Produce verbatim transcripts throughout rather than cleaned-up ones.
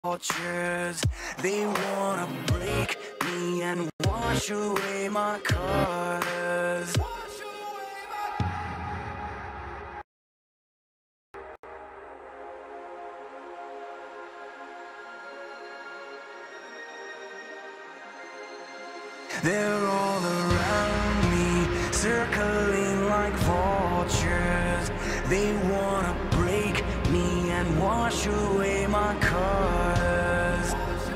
vultures. They wanna break me and wash away my colors. They're all around me, circling like vultures. They wanna break me and wash away my colors.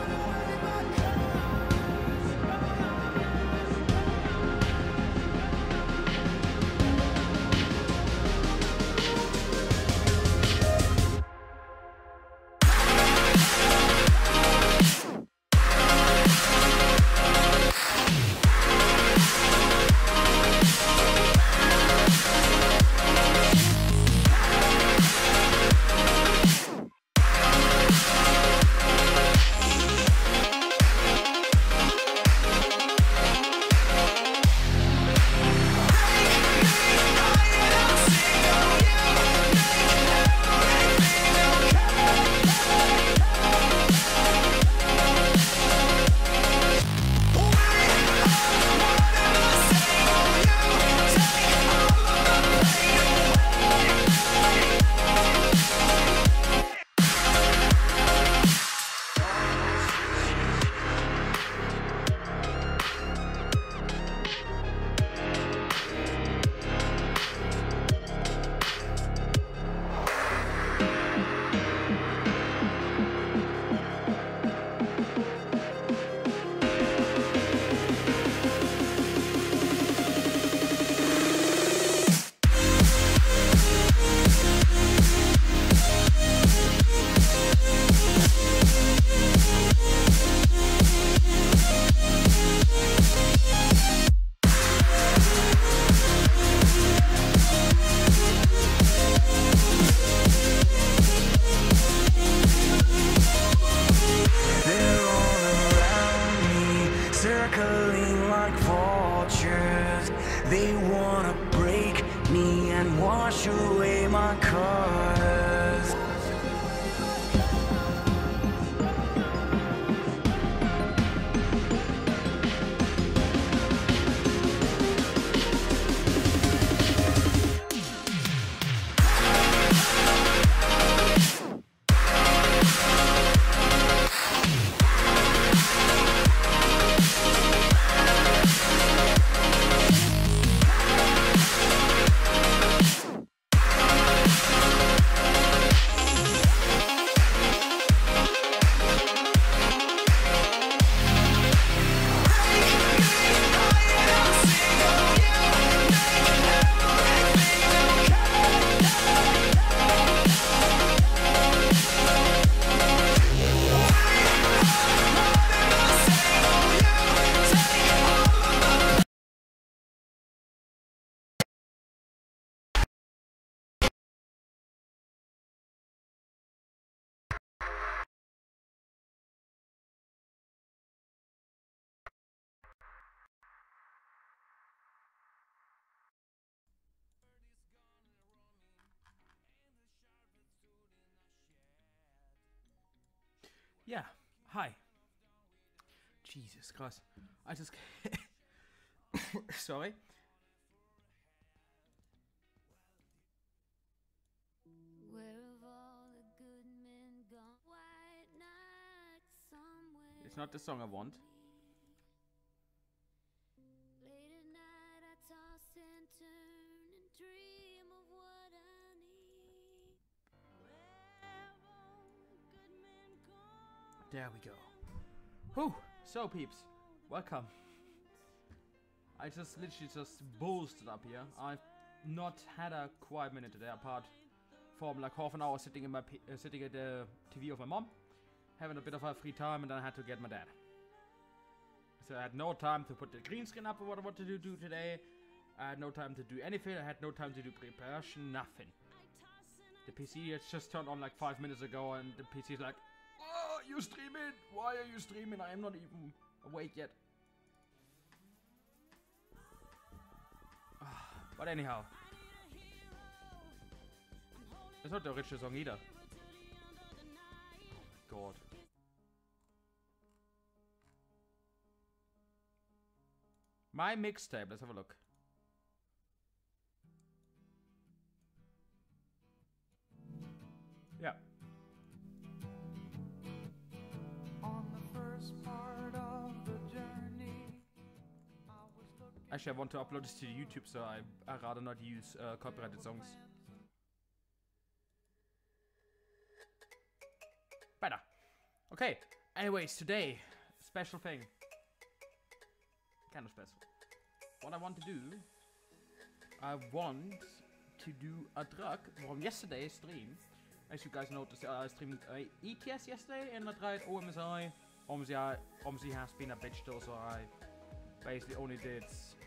Circling like vultures, they wanna break me and wash away my colors. Yeah, hi. Jesus Christ. I just... Sorry. Where have all the good men gone? White night somewhere. It's not the song I want. Late at night I toss and turn and dream of what I need. Where have all the good men gone? There we go. Whew. So peeps, welcome. I just literally just boosted up here. I've not had a quiet minute today, apart from like half an hour sitting in my P uh, sitting at the T V of my mom, having a bit of a free time, and then I had to get my dad. So I had no time to put the green screen up for what I wanted to do today. I had no time to do anything. I had no time to do preparation, nothing. The P C has just turned on like five minutes ago, and the P C is like, "Oh, you streaming? Why are you streaming? I am not even awake yet." But anyhow, it's not the original song either. Oh my god. My mixtape. Let's have a look. Yeah. On the first part of the journey, I was looking Actually, I want to upload this to YouTube, so I I rather not use uh, copyrighted songs. Better. Okay. Anyways, today special thing. Kind of special. What I want to do, I want to do a track from yesterday's stream. As you guys noticed, uh, I streamed uh, E T S yesterday and I tried O M S I. O M S I, O M S I has been a bitch still, so I basically only did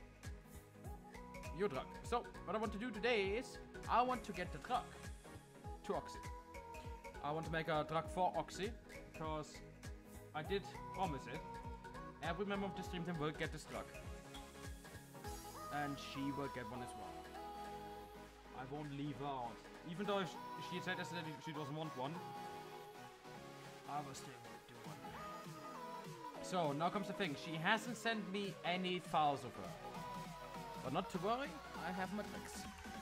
your truck. So, what I want to do today is, I want to get the truck to Oxy. I want to make a truck for Oxy, because I did promise it. Every member of the stream team will get this truck. And she will get one as well. I won't leave her out. Even though sh she said yesterday she doesn't want one, I will still do one. So, now comes the thing. She hasn't sent me any files of her. But not to worry, I have my tricks.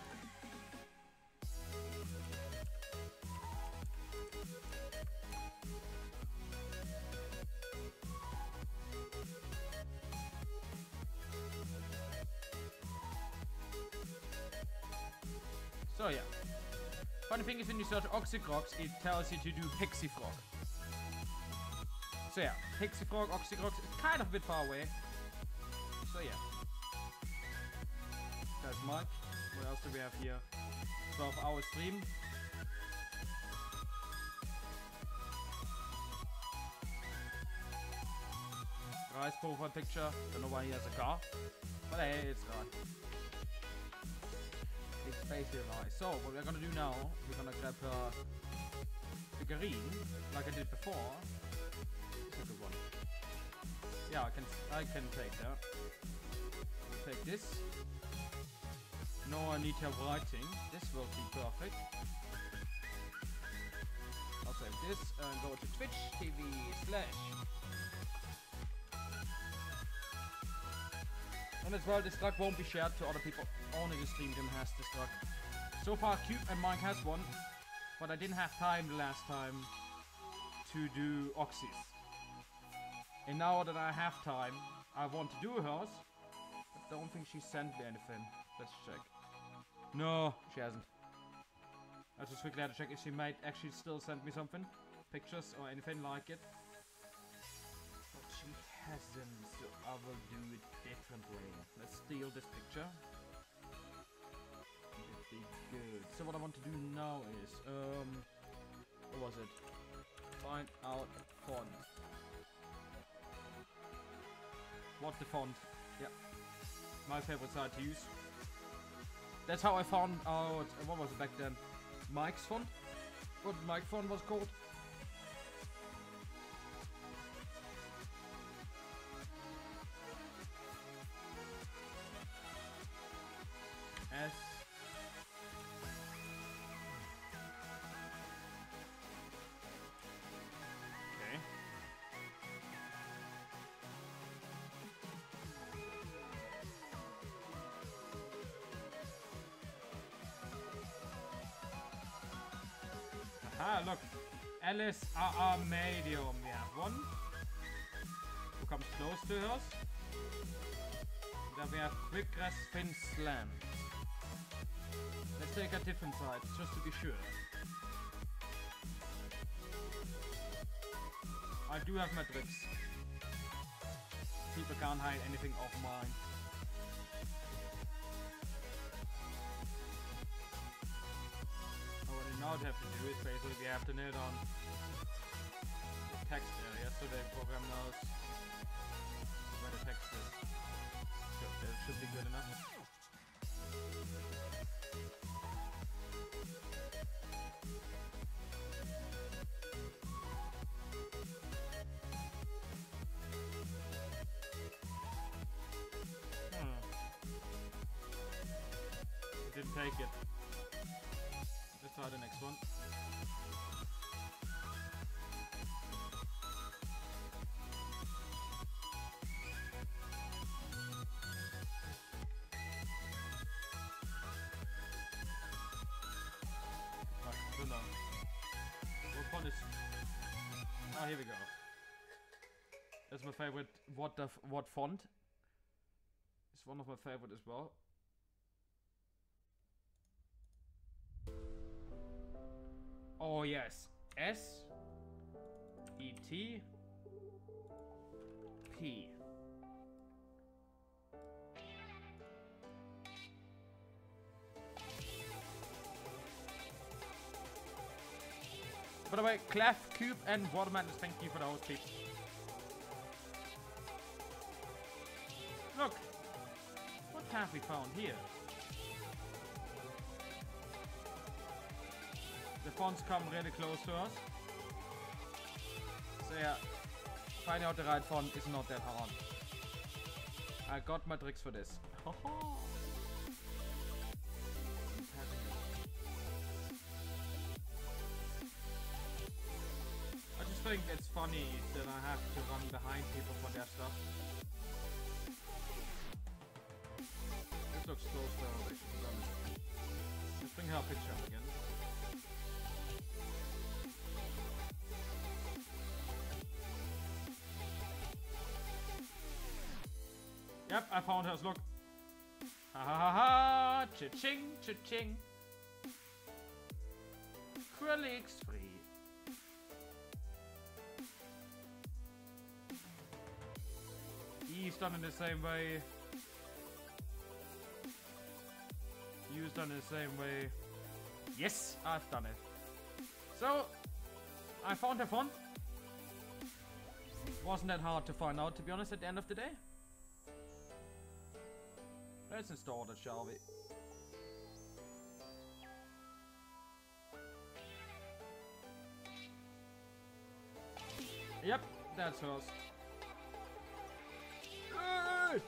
So yeah. Funny thing is when you search Oxycrocs, it tells you to do Pixie-Frog. So yeah, Pixie-Frog, Oxycrocs, it's kind of a bit far away. So yeah. That's Mike. What else do we have here? twelve hour stream. Rice profile picture. Don't know why he has a car. But hey, it's right. It's basically nice. So what we're gonna do now, we're gonna grab a figurine, like I did before. It's a good one. Yeah, I can I can take that. Take this. No, I need to have writing. This will be perfect. I'll save this and go to Twitch T V slash. And as well, this truck won't be shared to other people. Only the stream team has this truck. So far, Cube and Mike has one, but I didn't have time the last time to do Oxys. And now that I have time, I want to do hers. I don't think she sent me anything. Let's check. No, she hasn't. I just quickly had to check if she might actually still send me something. Pictures or anything like it. But she hasn't, so I will do it differently. Let's steal this picture. It'd be good. So what I want to do now is, um, what was it? Find out font. What the font? Yeah, my favorite site to use. That's how I found out. What was it back then? Mike's font. What Mike font was called? S. Okay. Aha, look. Alice R R Medium. We have one. Who comes close to us? Then we have Quick Grass Fin Slam. Let's take a different side, just to be sure. I do have my tricks. People can't hide anything of mine. What we now have to do is basically we have to nail down the text area so the program knows where the text is. Good, that should be good enough. Hmm. Didn't take it. Let's try the next one. here we go. That's my favorite. What the f what font? It's one of my favorite as well. Oh yes, S E T P. By the way, Clef, Cube, and Waterman, thank you for the host, please. Look, what have we found here? The fonts come really close to us. So yeah, finding out the right font is not that hard. I got my tricks for this. I just think it's funny that I have to run behind people for their stuff. This looks so stylish, to be honest. Let's bring her picture up again. Yep, I found hers, look. Ha ha ha ha! Cha-ching, cha-ching. Acrylics free. E's done in the same way. U's done in the same way. Yes, I've done it. So, I found a font. Wasn't that hard to find out, to be honest, at the end of the day. Let's install it, shall we? Yep, that's hers. Hey!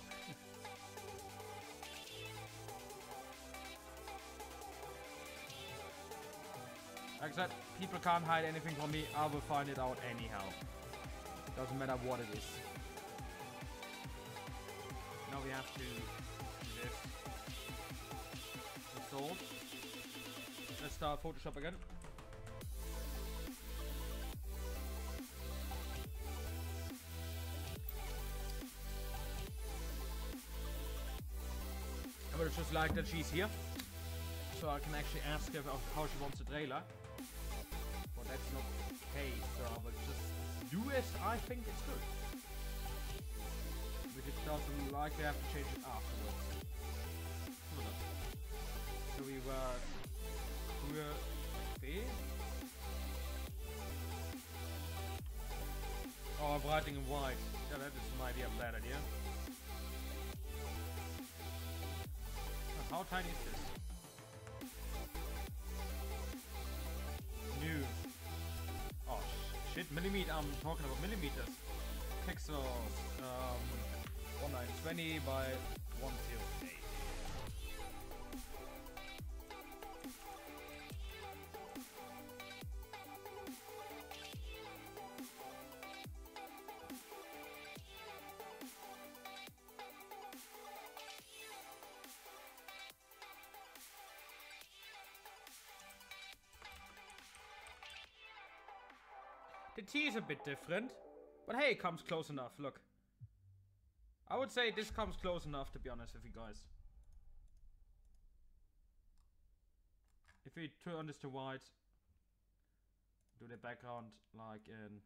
Like I said, people can't hide anything from me. I will find it out anyhow. Doesn't matter what it is. Now we have to do this. Installed. Let's start Photoshop again. I would just like that she's here, so I can actually ask her about how she wants the trailer. But that's not the case, so I will just do as I think it's good. If it doesn't like, I have to change it afterwards. So we were queer B. Oh, I'm writing in white. Yeah, that is might be a bad idea. How tiny is this? New. Oh sh shit, millimeter. I'm talking about millimeters. Pixels. Um, nineteen twenty by one oh eight. The T is a bit different, but hey, it comes close enough, look. I would say this comes close enough, to be honest with you guys. If we turn this to white, do the background like in...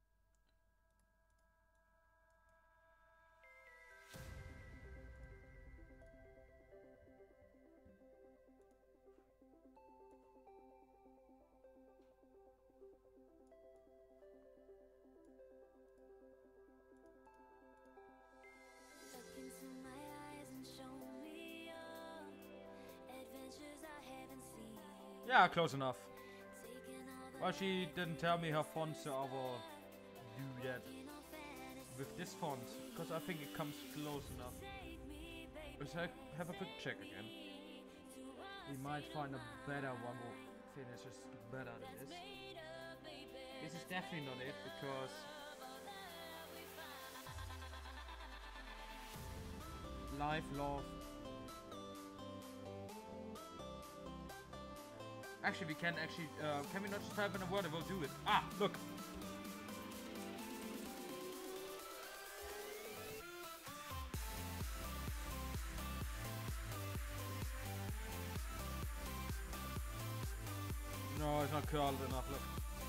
Yeah, close enough. Well, she didn't tell me her font, so I will do that with this font, because I think it comes close enough. Let's have a quick check again. We might find a better one who finishes better than this. This is definitely not it, because life, love. Actually, we can actually, uh, can we not just type in a word and we'll do it? Ah, look! curled enough, look.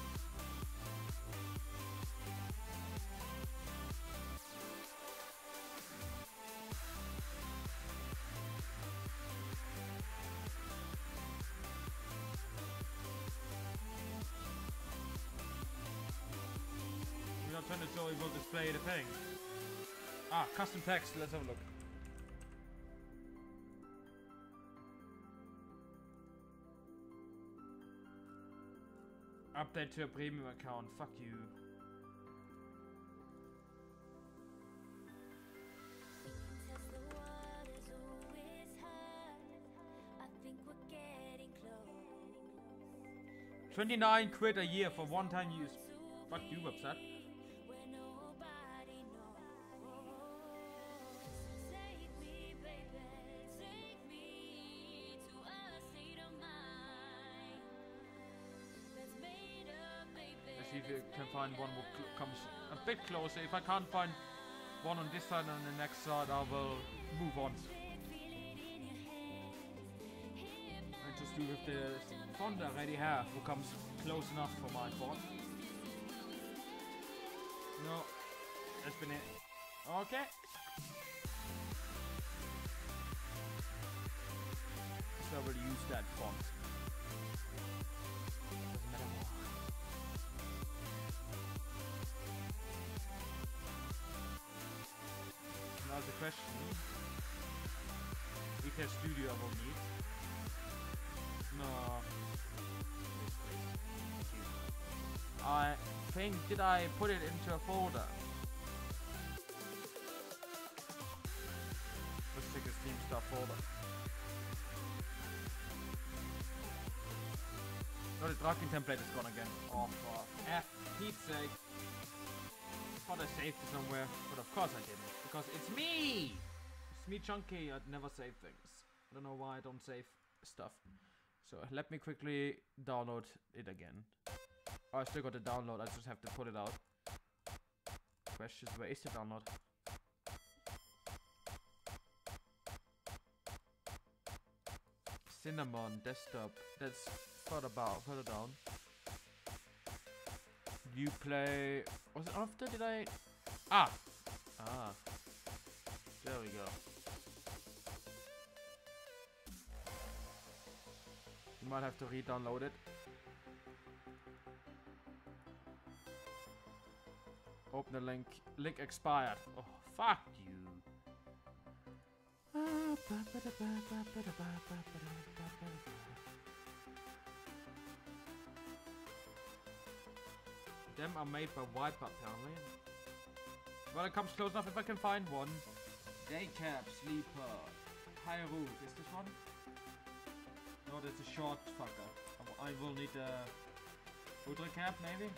We're not trying to show you will display the thing. Ah, custom text, let's have a look. Update to a premium account. Fuck you. Says the water's always high. I think we're getting close. twenty-nine quid a year for one-time use. Fuck you, website. Where nobody knows. Take me, baby, take me to a state of mind that's made up, baby. Let's see if you can find one who cl comes a bit closer. If I can't find one on this side and on the next side, I will move on. I just do with the font I already have, who comes close enough for my font. No, that's been it. Okay. So I will use that font. Doesn't matter what. Now the question: if there's studio I will need. No. I think, did I put it into a folder? Let's take a Steam stuff folder. No, the tracking template is gone again. Oh, for F Pete's sake. Thought I saved it somewhere, but of course I didn't. Because it's me! It's me, Chunky. I'd never save things. I don't know why I don't save stuff. So let me quickly download it again. Oh, I still got the download, I just have to put it out. Questions, where is the download? Cinnamon, desktop, that's further, about, further down. You play... Was it after, did I... Ah! Ah. There we go. You might have to re-download it. Open the link. Link expired. Oh, fuck you. Them are made by Wipeout, apparently. Well, it comes close enough if I can find one. Daycap, Sleeper, High Roof. Is this one? No, that's a short fucker. I will need a Ultra Cap, maybe?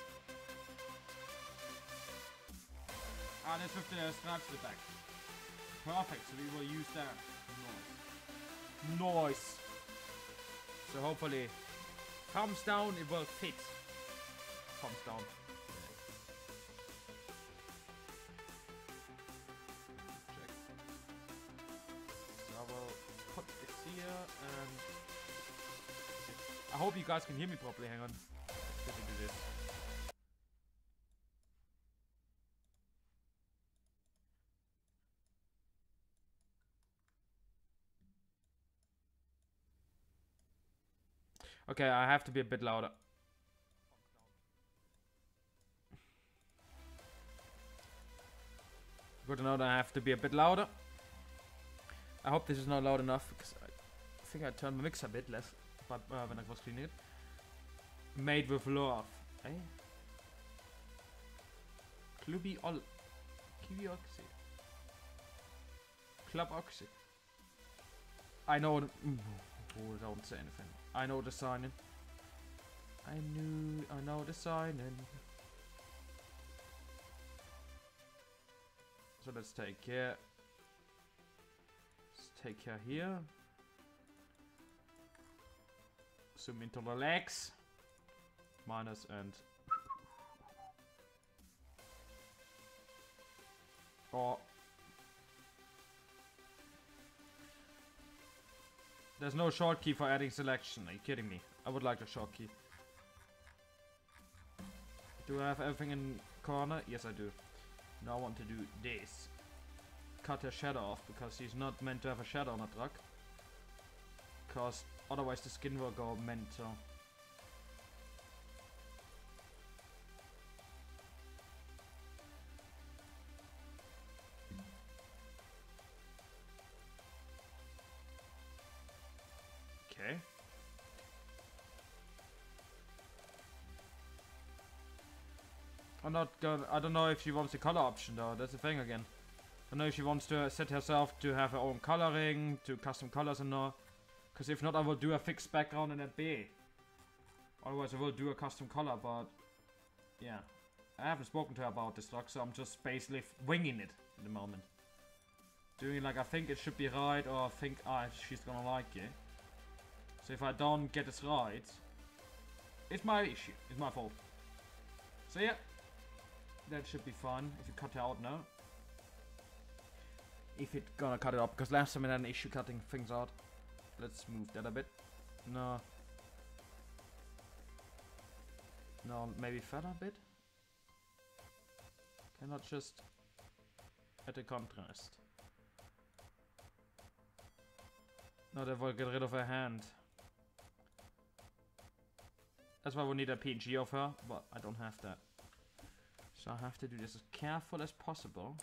Ah, that's with the straps at the back. Perfect, so we will use that. Nice. Nice. So hopefully, thumbs down, it will fit. Thumbs down. Check. So I will put this here and I hope you guys can hear me properly. Hang on. Let me do this. Okay, I have to be a bit louder. Good to know that I have to be a bit louder. I hope this is not loud enough because I think I turned my mix a bit less but uh, when I was cleaning it. Made with love, eh? Clubby Ol Kiwi Oxy. Club Oxy. I know the, mm, oh, don't say anything. I know the signing. I knew I know the signing. So let's take care. Let's take care here. Zoom into the legs. Minus and oh, there's no short key for adding selection. Are you kidding me? I would like a short key. Do I have everything in corner? Yes, I do. Now I want to do this. Cut her shadow off, because she's not meant to have a shadow on a truck. Because otherwise the skin will go mental. Okay. I'm not gonna. I don't know if she wants the color option though. That's the thing again. I don't know if she wants to set herself to have her own coloring, to custom colors and all. Because if not, I will do a fixed background in that B. Otherwise, I will do a custom color. But yeah, I haven't spoken to her about this truck, so I'm just basically winging it at the moment. Doing it like I think it should be right, or I think ah, she's gonna like it. So if I don't get this right, it's my issue. It's my fault. So yeah, that should be fine if you cut it out now. If it's gonna cut it up, because last time I had an issue cutting things out. Let's move that a bit. No. No, maybe further a bit. Cannot just add a contrast. No, that will get rid of her hand. That's why we need a P N G of her, but I don't have that. So I have to do this as careful as possible.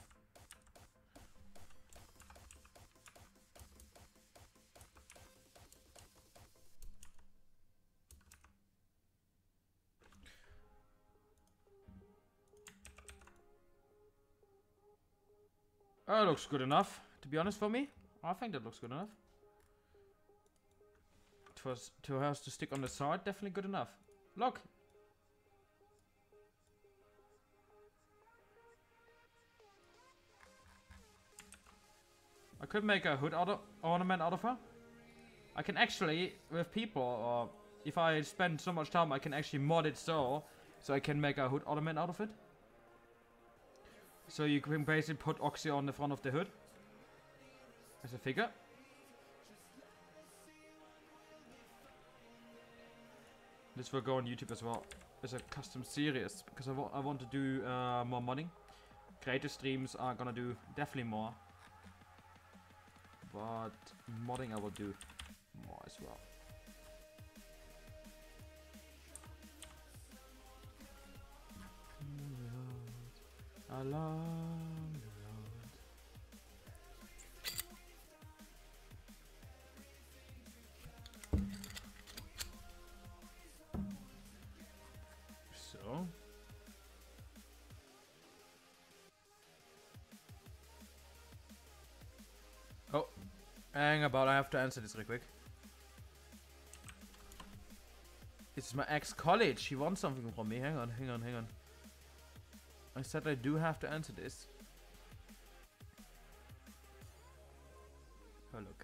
Oh, looks good enough, to be honest, for me. I think that looks good enough. It was to us to stick on the side, definitely good enough. Look! I could make a hood out of, ornament out of her. I can actually, with people, or if I spend so much time, I can actually mod it so, so I can make a hood ornament out of it. So you can basically put Oxy on the front of the hood as a figure. This will go on YouTube as well as a custom series, because I, wa I want to do uh, more modding. Creative streams are gonna do definitely more, but modding I will do more as well. Along the road. So. Oh, hang about, I have to answer this real quick. This is my ex-college. She wants something from me. Hang on, hang on, hang on. I said I do have to answer this. Oh, look.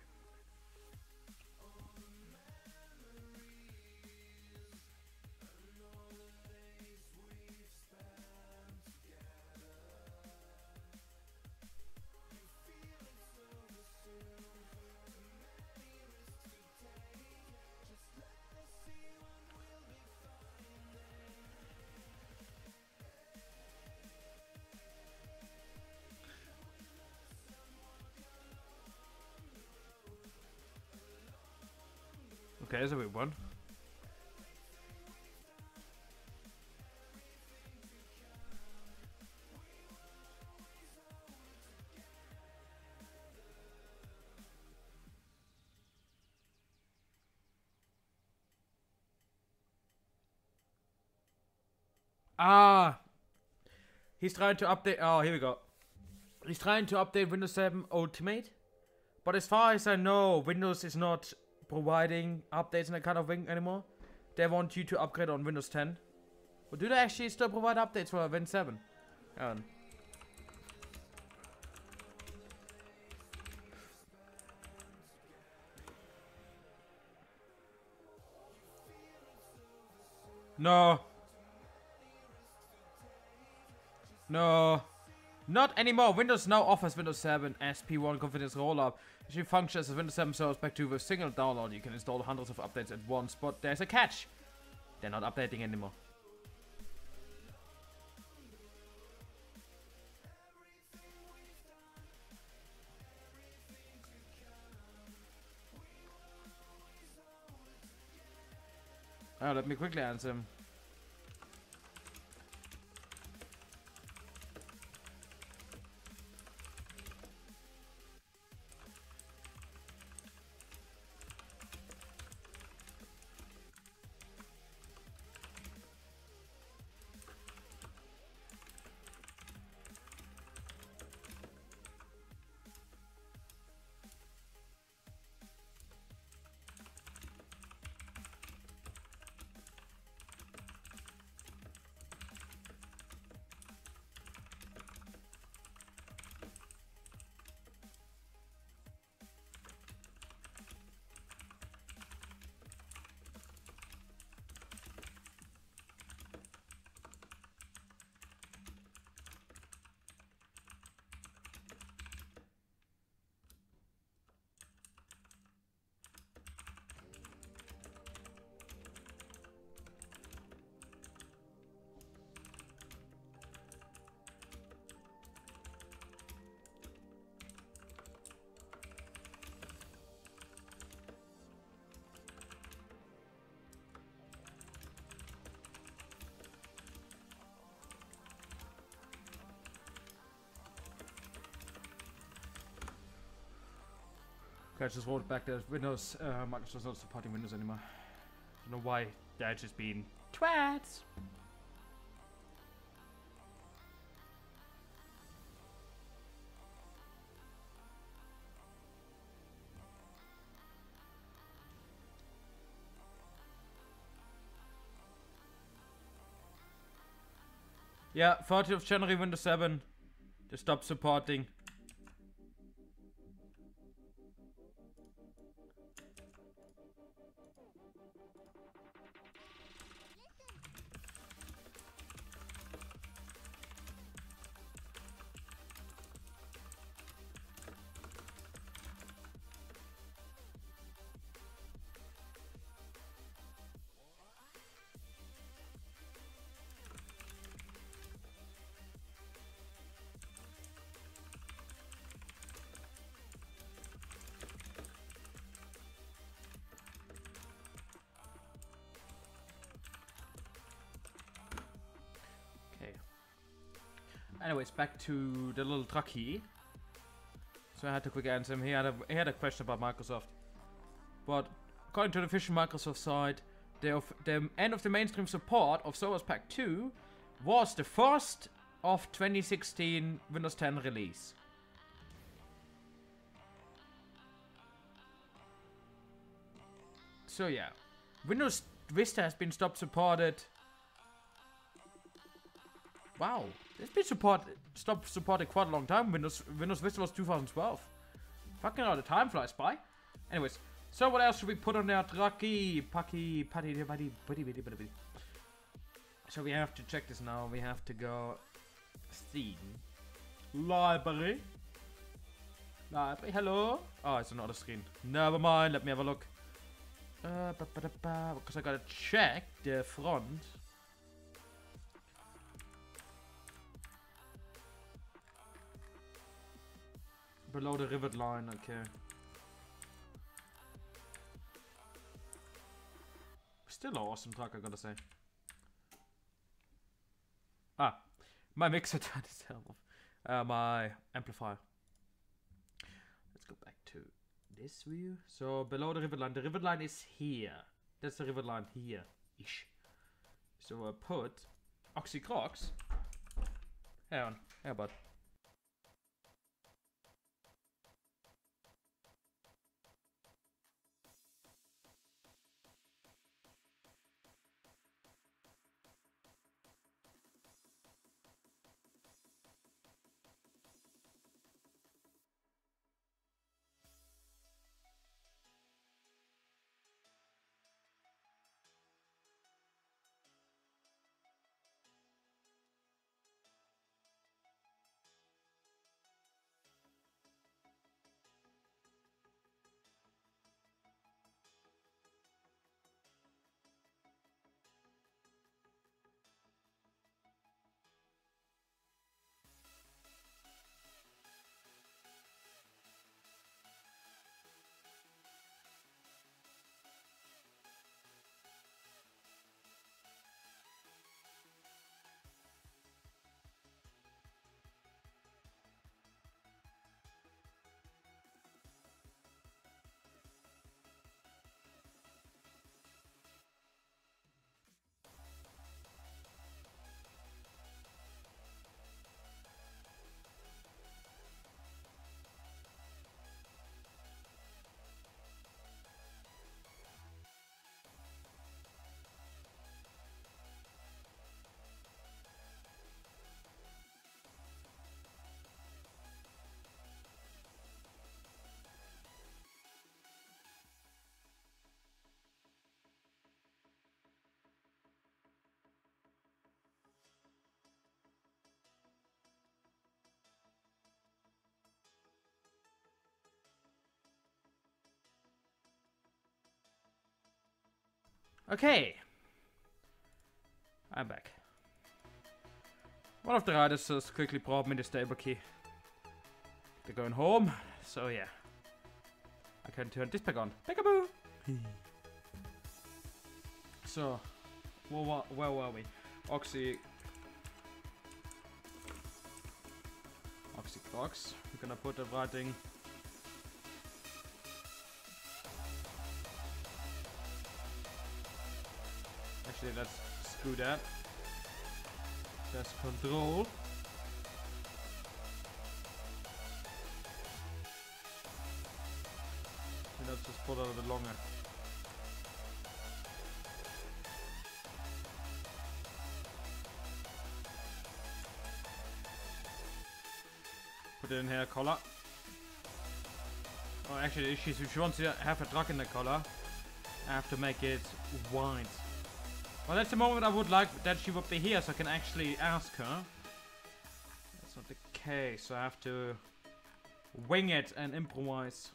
Okay, there's a weird one. Ah! He's trying to update... Oh, here we go. He's trying to update Windows seven Ultimate. But as far as I know, Windows is not providing updates in that kind of thing anymore. They want you to upgrade on Windows ten. But do they actually still provide updates for Win seven? Um. No. No. Not anymore. Windows now offers Windows seven S P one confidence rollup. Which functions as Windows seven Service Pack two with single download. You can install hundreds of updates at once, but there's a catch. They're not updating anymore. Oh, let me quickly answer him. Okay, I just wrote back that Windows, uh, Microsoft's not supporting Windows anymore. Don't know why. They're just being twats. Yeah, thirtieth of January Windows seven. They stopped supporting. Anyways, back to the little trucky. So I had to quick answer him. He had a he had a question about Microsoft. But according to the official Microsoft site, the of, the end of the mainstream support of Source Pack two was the first of twenty sixteen Windows ten release. So yeah, Windows Vista has been stopped supported. Wow, it's been support stopped supported quite a long time. Windows Windows Vista was two thousand twelve. Fucking hell, the time flies by. Anyways, so what else should we put on there? Trucky, Pucky, Putty, Buddy, Buddy, Buddy, Buddy. So we have to check this now. We have to go Steam Library. Library. Hello. Oh, it's another screen. Never mind. Let me have a look. Uh, ba -ba -da -ba, because I gotta check the front. Below the rivet line, okay. Still an awesome truck, I gotta say. Ah, my mixer turned itself off. Uh, my amplifier. Let's go back to this view. So below the rivet line, the rivet line is here. That's the rivet line here, ish. So I put Oxycrox. Hang on, how about? Okay. I'm back. One of the riders just quickly brought me the stable key. They're going home, so yeah. I can turn this back on. Peekaboo! So, where, were- where were we? Oxy... Oxy clocks. We're gonna put the writing... Actually, let's screw that. There's control. And let's just put it a bit longer. Put it in here, collar. Oh, actually, if she, if she wants to have a truck in the collar, I have to make it wide. Well, that's the moment I would like that she would be here, so I can actually ask her. That's not the case, so I have to wing it and improvise.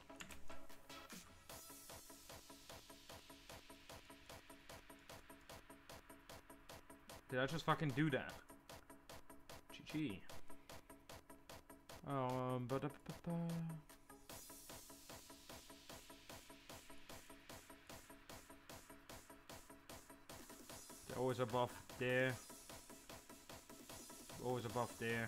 Did I just fucking do that? G G. Oh, um, ba da ba ba. They're always above there. Always above there.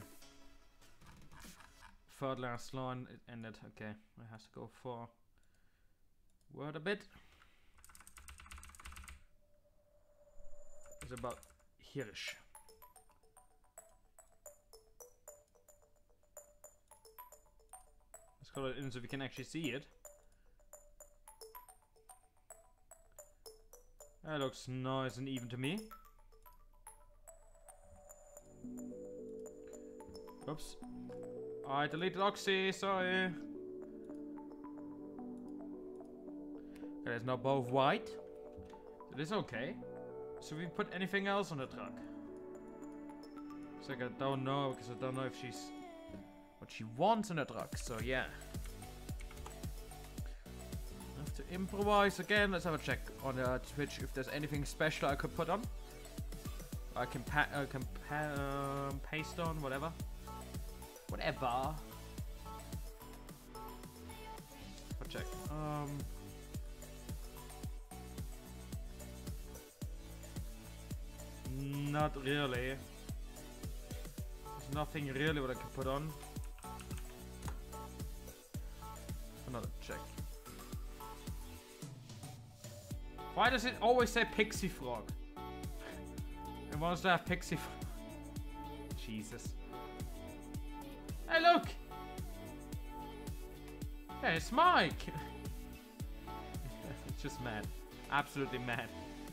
Third last line, it ended. Okay, I have to go for word a bit. It's about Hirsch. Let's call it in so we can actually see it. That looks nice and even to me. Oops. I deleted Oxy, sorry. Okay, there's now both white. It is okay. Should we put anything else on the truck? It's like I don't know, because I don't know if she's... what she wants in the truck, so yeah. I have to improvise again. Let's have a check on uh, Twitch if there's anything special I could put on. I can pa uh, can pa um, paste on, whatever. Whatever. I'll check. Um... Not really. There's nothing really what I can put on. Another check. Why does it always say Pixie Frog? It wants to have Pixie Frog. Jesus. Hey, look! Hey, it's Mike! It's just mad. Absolutely mad.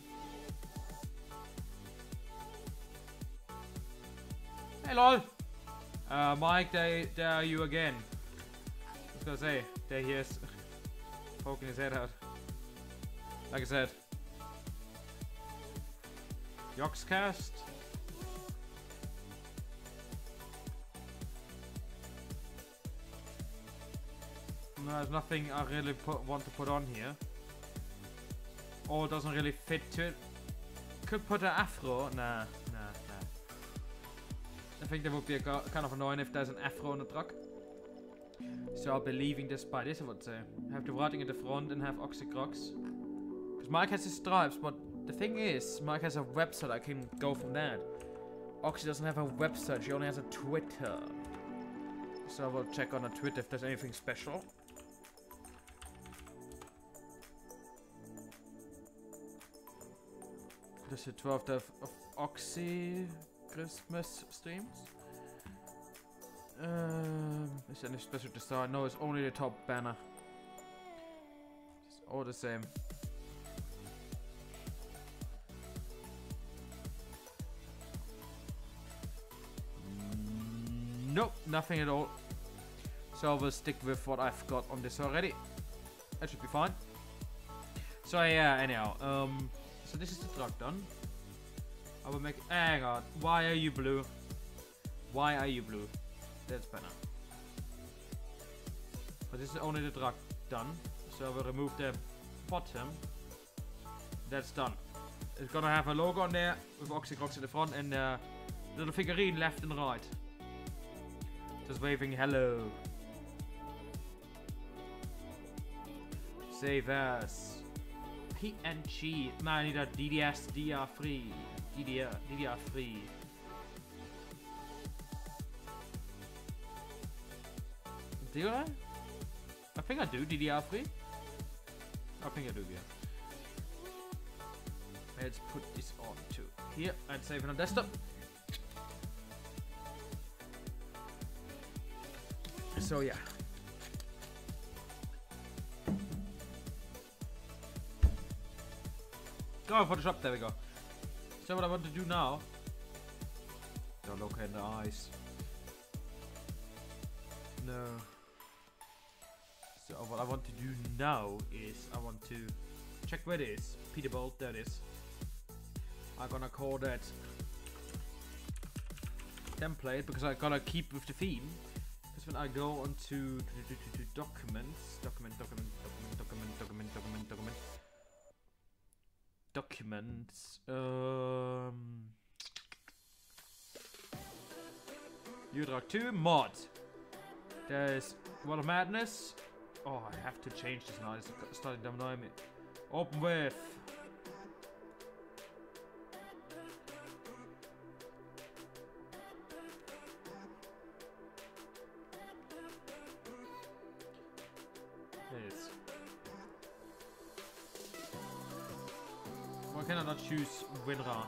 Hey, lol! Uh, Mike, there, there are you again. I was gonna say, there he is. Poking his head out. Like I said. Yoxcast. No, there's nothing I really put, want to put on here. Or it doesn't really fit to it. Could put an afro. Nah, nah, nah. I think that would be a kind of annoying if there's an afro in the truck. So I'll be leaving this by this, I would say. Have the writing at the front and have Oxycrocs. Because Mike has his stripes, but the thing is, Mike has a website, I can go from that. Oxy doesn't have a website, she only has a Twitter. So I will check on her Twitter if there's anything special. This is the twelfth of, of Oxy Christmas streams. Um, is there any special to start? No, it's only the top banner. It's all the same. Mm, nope, nothing at all. So I will stick with what I've got on this already. That should be fine. So yeah, anyhow, um, so this is the truck done. I will make it. Hang on. Why are you blue? Why are you blue? That's better. But this is only the truck done. So I will remove the bottom. That's done. It's gonna have a logo on there with Oxycrocs in the front and uh, little figurine left and right. Just waving hello. Save as P N G. No, I need a D D S D R free. D D R, D D R free. Do I? I think I do, D D R free. I think I do, yeah. Let's put this on to here and save it on desktop. So yeah. Oh, Photoshop, there we go. So what I want to do now. Don't look in the eyes. No. So what I want to do now is I want to check where it is. Peterbolt, there it is. I'm gonna call that template because I gotta keep with the theme. Because when I go on to, to, to, to, to documents, document, document, document, document, document, document, document, documents, um, Udrak two mod. There's World of Madness. Oh, I have to change this now. It's starting to annoy me. Open with. There it is. Why can I not choose WinRAR?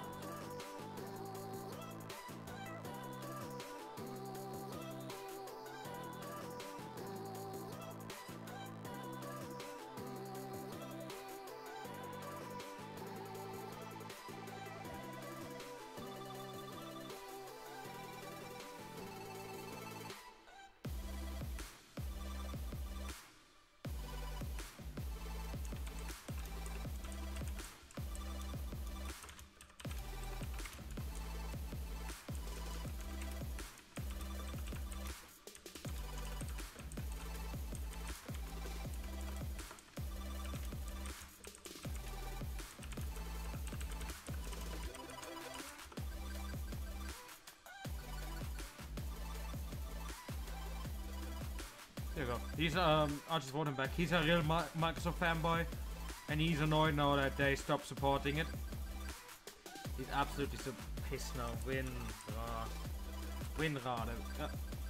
There you go. He's um. I just want him back. He's a real Mi Microsoft fanboy, and he's annoyed now that they stopped supporting it. He's absolutely so pissed now. WinRAR. WinRAR. Uh.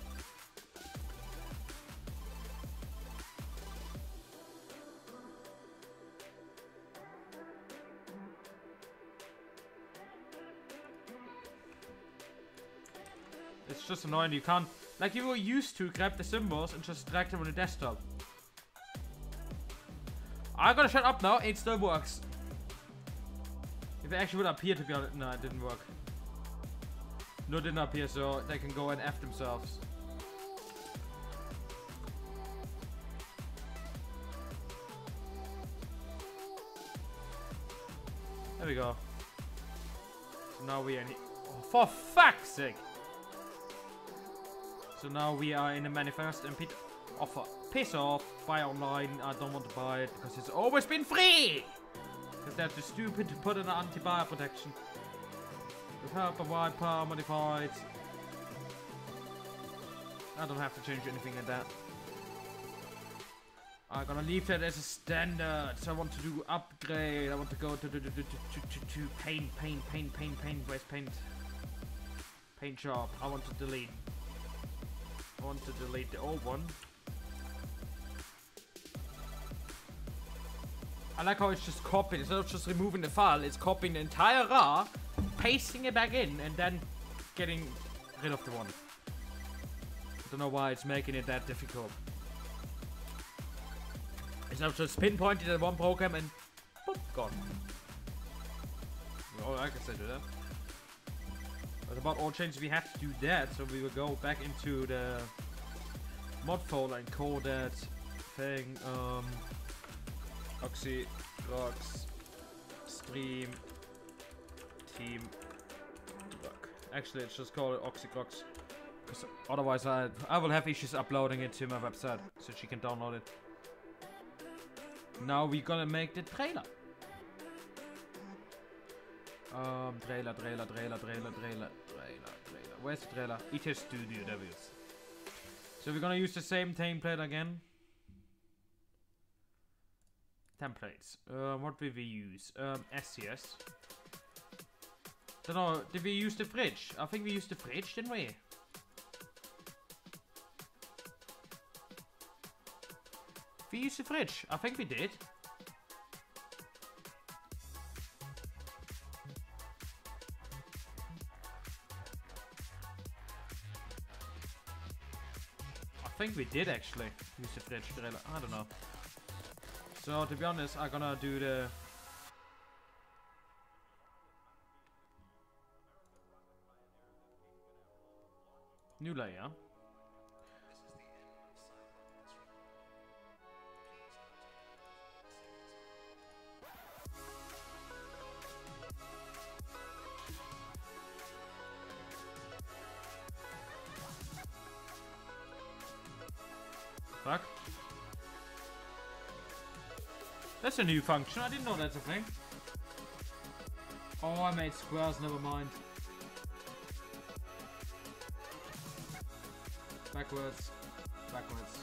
It's just annoying. You can't. Like you were used to grab the symbols and just drag them on the desktop. I gotta shut up now, it still works. If it actually would appear to be on it. No, it didn't work. No, it didn't appear, so they can go and F themselves. There we go. So now we are in here. Oh, for fuck's sake! So now we are in the manifest and Peter offer. Piss off, buy online. I don't want to buy it because it's always been free! Because they're too stupid to put in an anti-buyer protection. With help of wiper modified. I don't have to change anything like that. I'm gonna leave that as a standard. So I want to do upgrade. I want to go to to to to to, to, to paint, paint, paint, paint, paint. Where's paint? Paint shop. I want to delete. I want to delete the old one. I like how it's just copying. Instead of just removing the file, it's copying the entire R A R, pasting it back in, and then getting rid of the one. I don't know why it's making it that difficult. It's not just pinpointed at one program and boop, gone. Oh, I can say that. But about all changes, we have to do that, so we will go back into the mod folder and call that thing um, Oxycrocs stream team work. Actually, let's just call it Oxycrocs, because otherwise I I will have issues uploading it to my website, so she can download it. Now we're gonna make the trailer. Um, trailer, trailer, trailer, trailer, trailer, trailer, trailer. Where's the trailer? It is Studio, there it is. So we're gonna use the same template again. Templates. Uh, what did we use? Um, S C S. Don't know, did we use the fridge? I think we used the fridge, didn't we? We used the fridge. I think we did. I think we did actually use the fridge trailer. I don't know. So to be honest, I'm gonna do the new layer. Fuck. That's a new function. I didn't know that's a thing. Oh, I made squares. Never mind. Backwards. Backwards.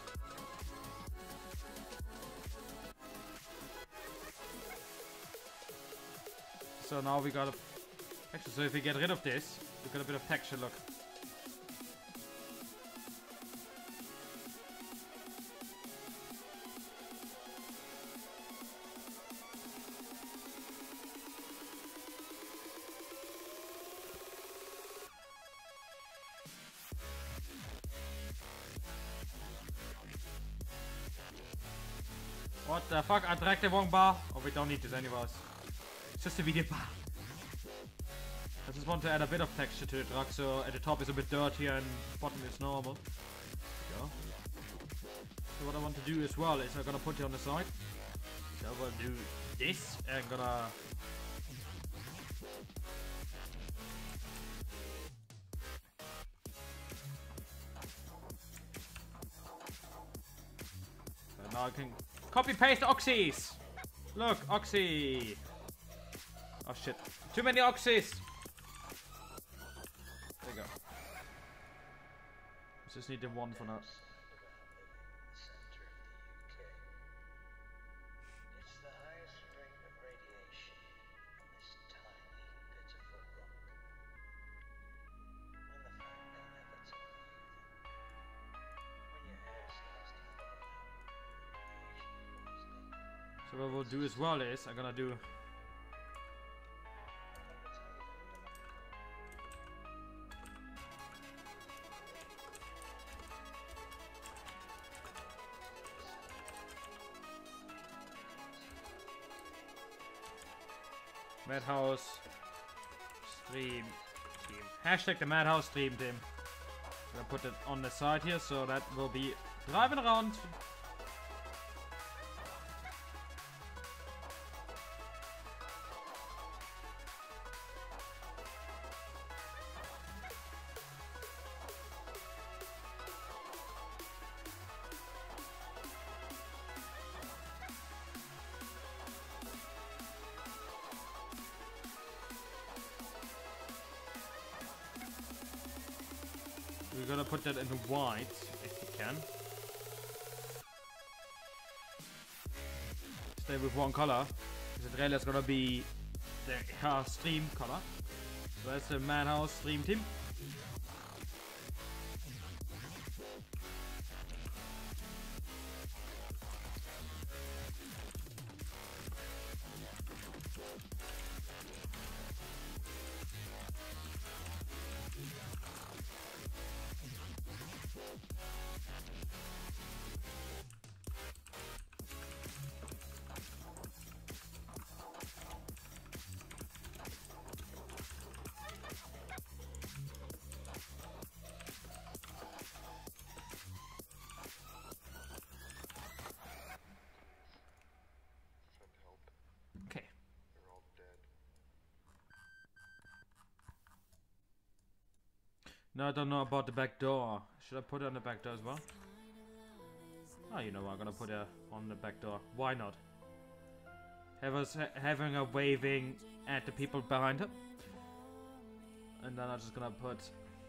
So now we got a... Actually, so if we get rid of this, we got a bit of texture look. What the fuck? I dragged the wrong bar. Oh, we don't need this anyways. It's just a video bar. I just want to add a bit of texture to the drag, so at the top is a bit dirtier and bottom is normal. There we go. So what I want to do as well is I'm gonna put it on the side. So I will do this and gonna... So now I can copy paste oxys. Look, oxy. Oh shit, too many oxys. There you go. Just need the one for now. So what we'll do as well is I'm gonna do Madhouse stream team. Hashtag the Madhouse stream team. I'm gonna put it on the side here so that will be driving around. We're gonna put that in white, if we can. Stay with one color, because the trailer is gonna be the uh, stream color. So that's the Madhouse stream team. No, I don't know about the back door. Should I put it on the back door as well? Oh, you know what? I'm gonna put it on the back door. Why not? have us ha having a waving at the people behind her. And then I'm just gonna put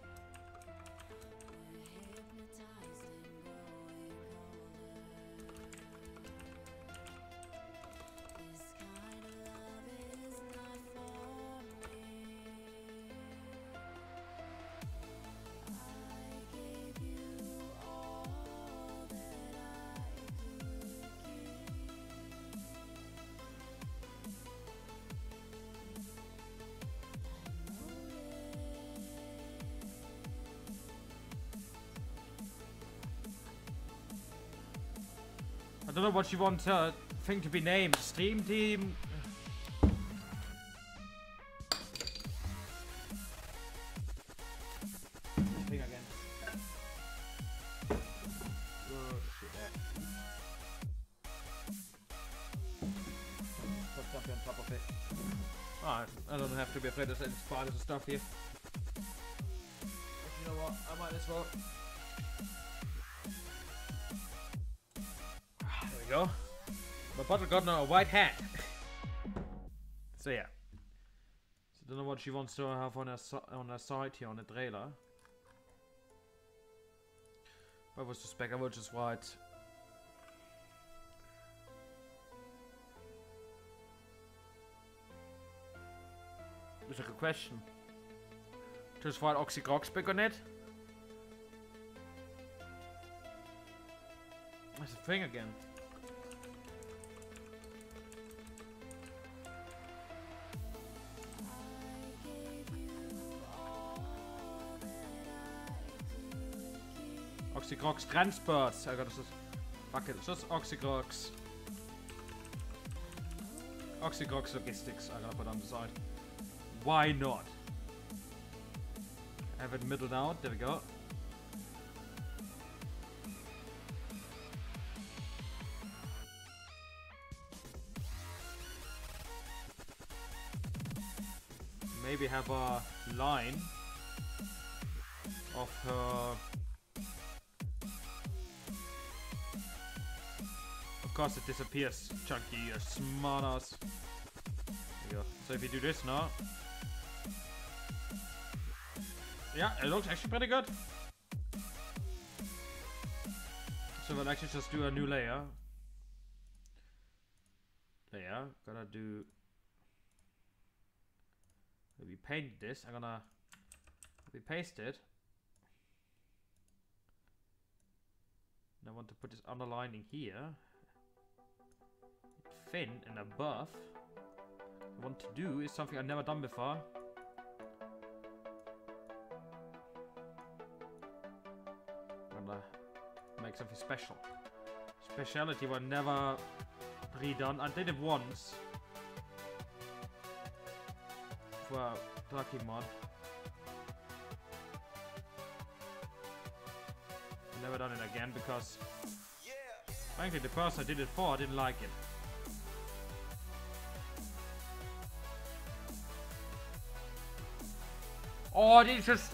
I don't know what you want uh, thing to be named. Stream team. Thing again. Oh shit! Put something on top of it. Alright, I don't have to be afraid of any spiders and stuff here. But you know what? I might as well. Go. My butler got now a white hat. So yeah. So I don't know what she wants to have on her si on her side here on the trailer. But I would suspect I will just write. That's a good question. Just write Oxycroxpick on it. That's the thing again. Oxycrox Transports. I got this. Fuck it, it's just Oxycrox. Oxycrox Logistics. I gotta put on the side. Why not? Have it middled out. There we go. Maybe have a line of her. Of course it disappears, Chunky, you smart ass. There you go. So if you do this now. Yeah, it looks actually pretty good. So we'll actually just do a new layer. Layer, gotta do. We paint this, I'm gonna we paste it. And I want to put this underlining here. Thin and above. What I want to do is something I've never done before. I'm gonna make something special. Speciality was never redone. I did it once. For Lucky mod. I've never done it again because frankly the person I did it for I didn't like it. Oh, did just.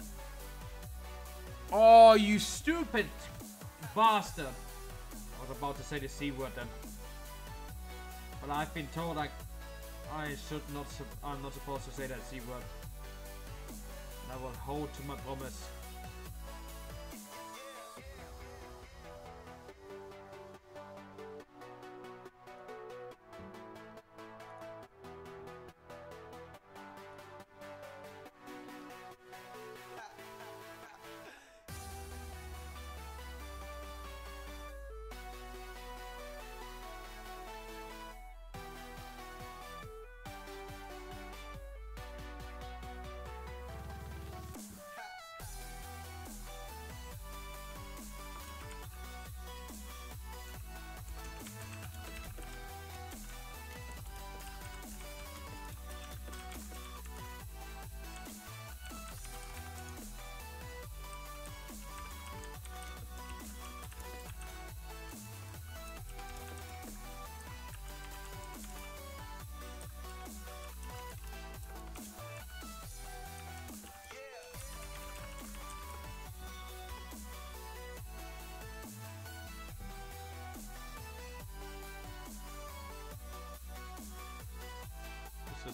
Oh, you stupid bastard. I was about to say the C word then. But I've been told I, I should not, I'm not supposed to say that C word. And I will hold to my promise.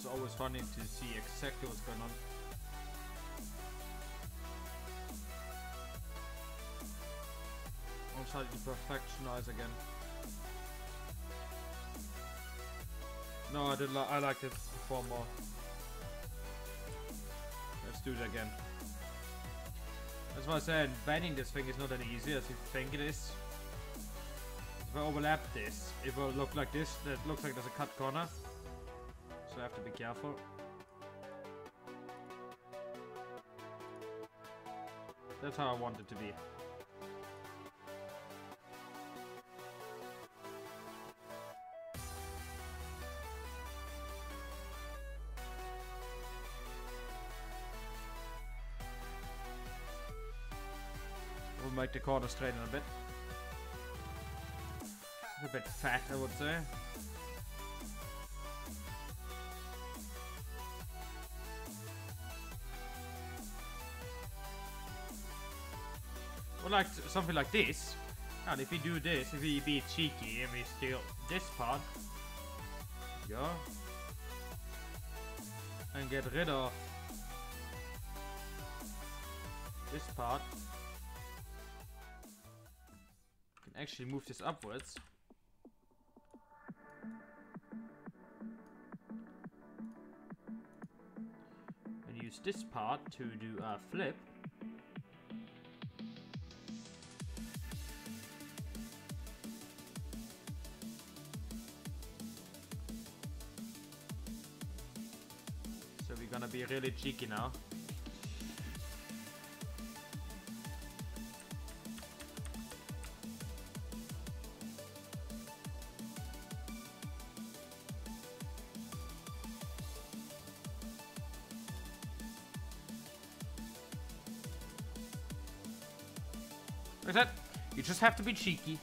it's always funny to see exactly what's going on. I'm trying to perfectionize again. No, I did. Li I liked it before more. Let's do it again. That's why I said bending this thing is not as easy as you think it is. If I overlap this, it will look like this. That looks like there's a cut corner. So I have to be careful. That's how I want it to be. We'll make the corner straighten a bit. A bit fat, I would say. Or like something like this. And if we do this, if we be cheeky and we steal this part, go, and get rid of this part, we can actually move this upwards. And use this part to do a flip. So we're gonna be really cheeky now. Like that. You just have to be cheeky.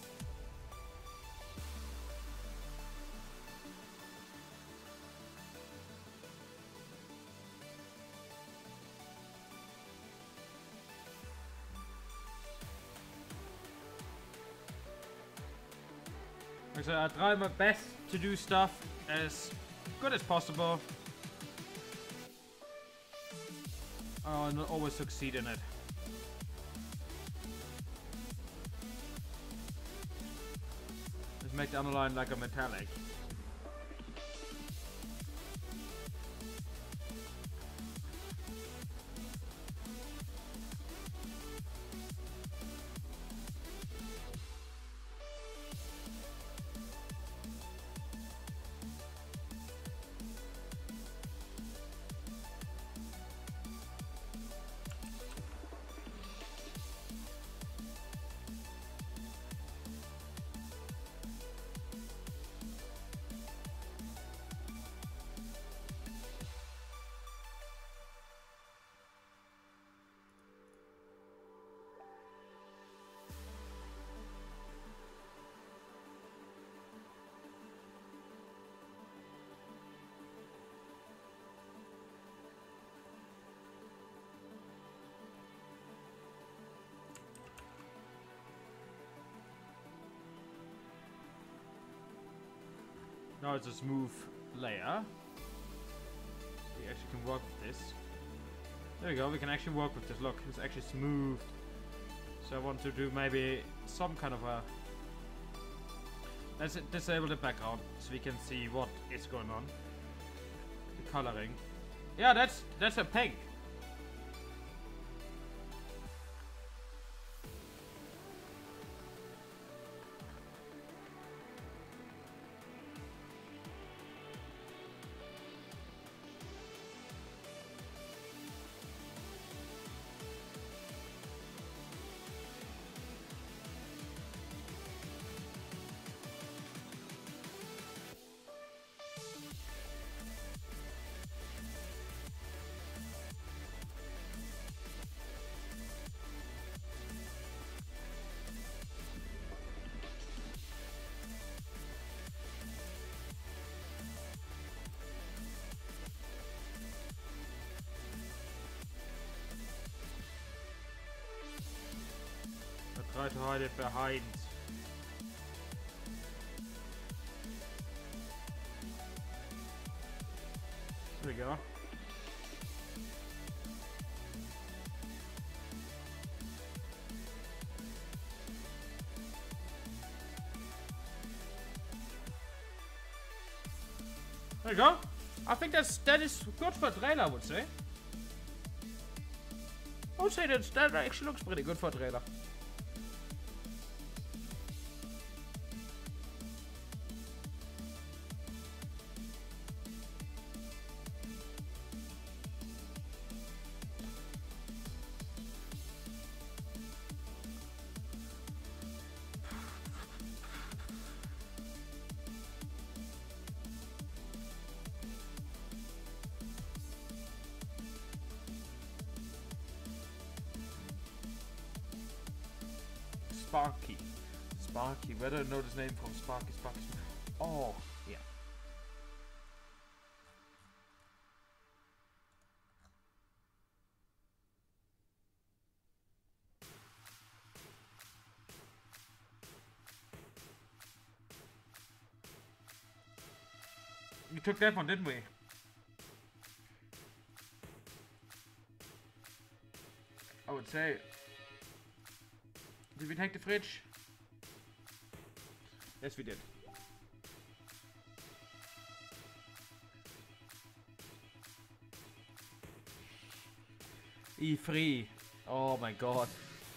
Like I said, I try my best to do stuff as good as possible. I don't always succeed in it. Make the underline like a metallic. Now it's a smooth layer. We actually can work with this. There we go, we can actually work with this. Look, it's actually smooth. So I want to do maybe some kind of a... Let's disable the background so we can see what is going on. The coloring. Yeah, that's that's a pig. Try to hide it behind. There we go. There you go. I think that's that is good for a trailer, I would say. I would say that that actually looks pretty good for a trailer. Sparky. Sparky. Where do I know this name from? Sparky, Sparky. Oh, yeah. We took that one, didn't we? I would say. Did we take the fridge? Yes, we did. E three. Oh my god.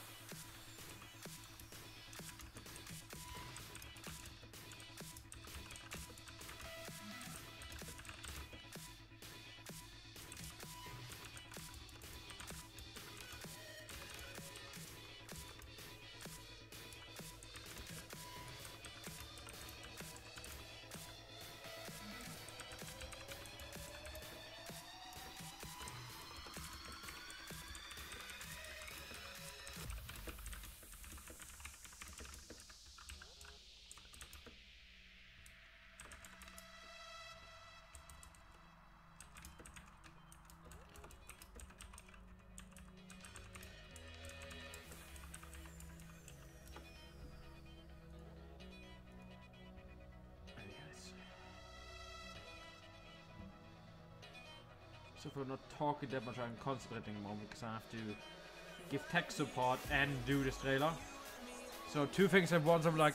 So if I'm not talking that much, I'm concentrating more because I have to give tech support and do this trailer. So two things at once, I'm like...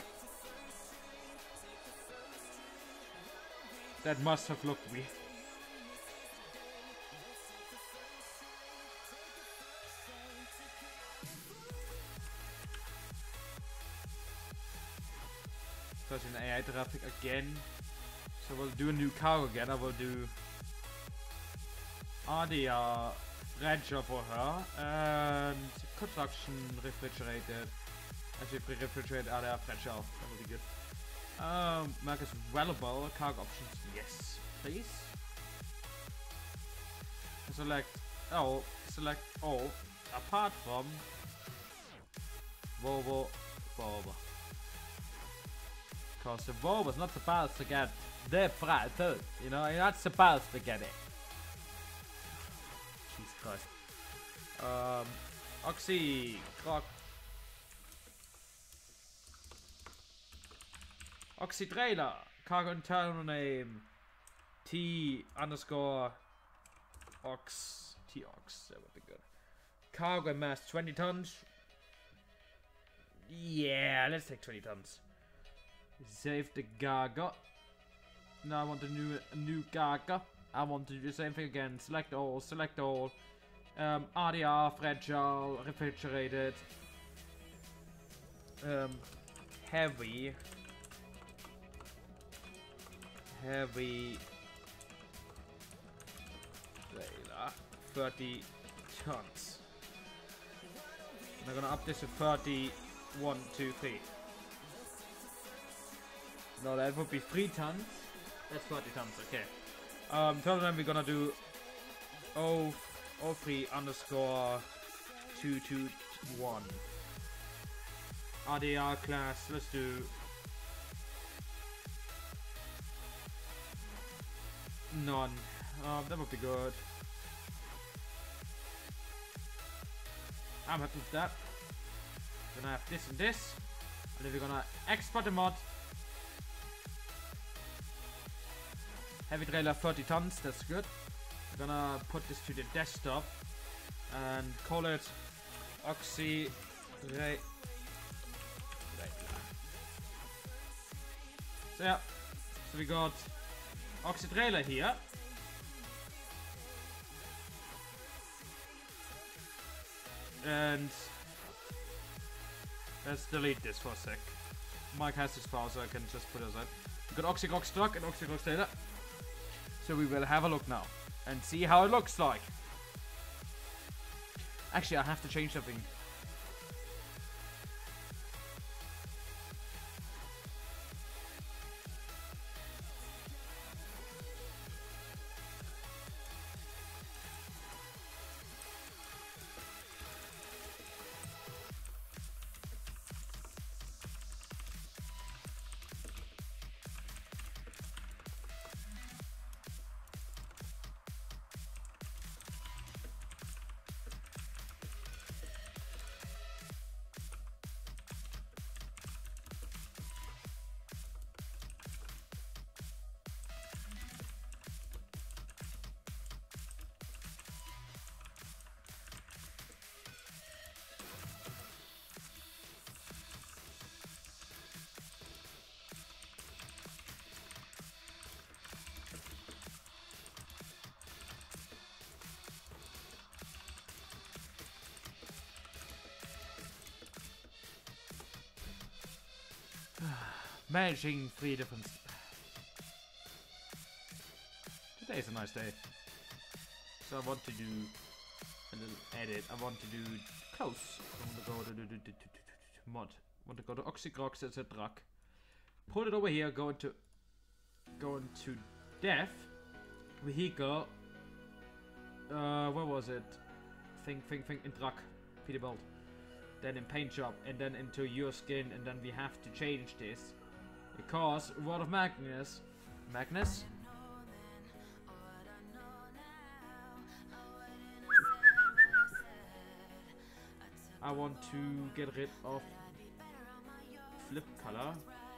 That must have looked weird. Because in A I traffic again. So we'll do a new cargo again. I will do... R D R Ranger for her and construction refrigerated. Actually, refrigerated R D R fragile. That would be good. Um, Marcus valuable cargo options. Yes, please. Select all. Select all apart from Volvo Volvo. Because the Volvo is not supposed to get the fried food. You know, you're not supposed to get it. Jesus Christ. Um, Oxy, Croc. Oxy Trailer, cargo internal name, T underscore Ox, T Ox, that would be good. Cargo mass twenty tons. Yeah, let's take twenty tons. Save the Gaga. Now I want a new, a new Gaga. I want to do the same thing again. Select all, select all. Um, R D R, fragile, refrigerated. Um, heavy. Heavy. Trailer. thirty tons. And I'm gonna up this to thirty. one, two, three. No, that would be three tons. That's thirty tons, okay. Um, total time we're gonna do O three underscore two two one. R D R class, let's do none. Um, that would be good. I'm happy with that. Gonna have this and this, and then we're gonna export the mod. Heavy trailer thirty tons, that's good. I'm gonna put this to the desktop and call it Oxy Ray. So yeah, so we got Oxy Trailer here. And let's delete this for a sec. Mike has this file, so I can just put it aside. We got Oxy Rock Stock and Oxy Rock Trailer. So we will have a look now and see how it looks like. Actually, I have to change something. Managing three different... Today is a nice day. So I want to do a little edit. I want to do close. I want to go to, to, to, to, to mod. I want to go to Oxygrox as a drug. Put it over here. Go into go into dev vehicle. Uh, where was it? Think, think, think in drug. Peterbilt. Then in paint job, and then into your skin, and then we have to change this because World of Magnus, Magnus. I want to get rid of flip color.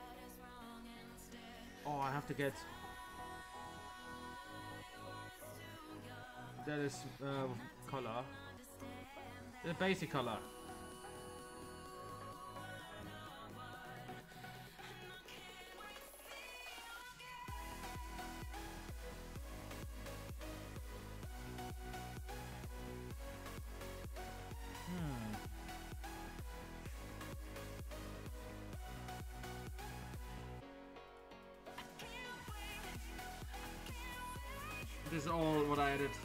Oh, I have to get that is uh, color, the basic color. This is all what I added.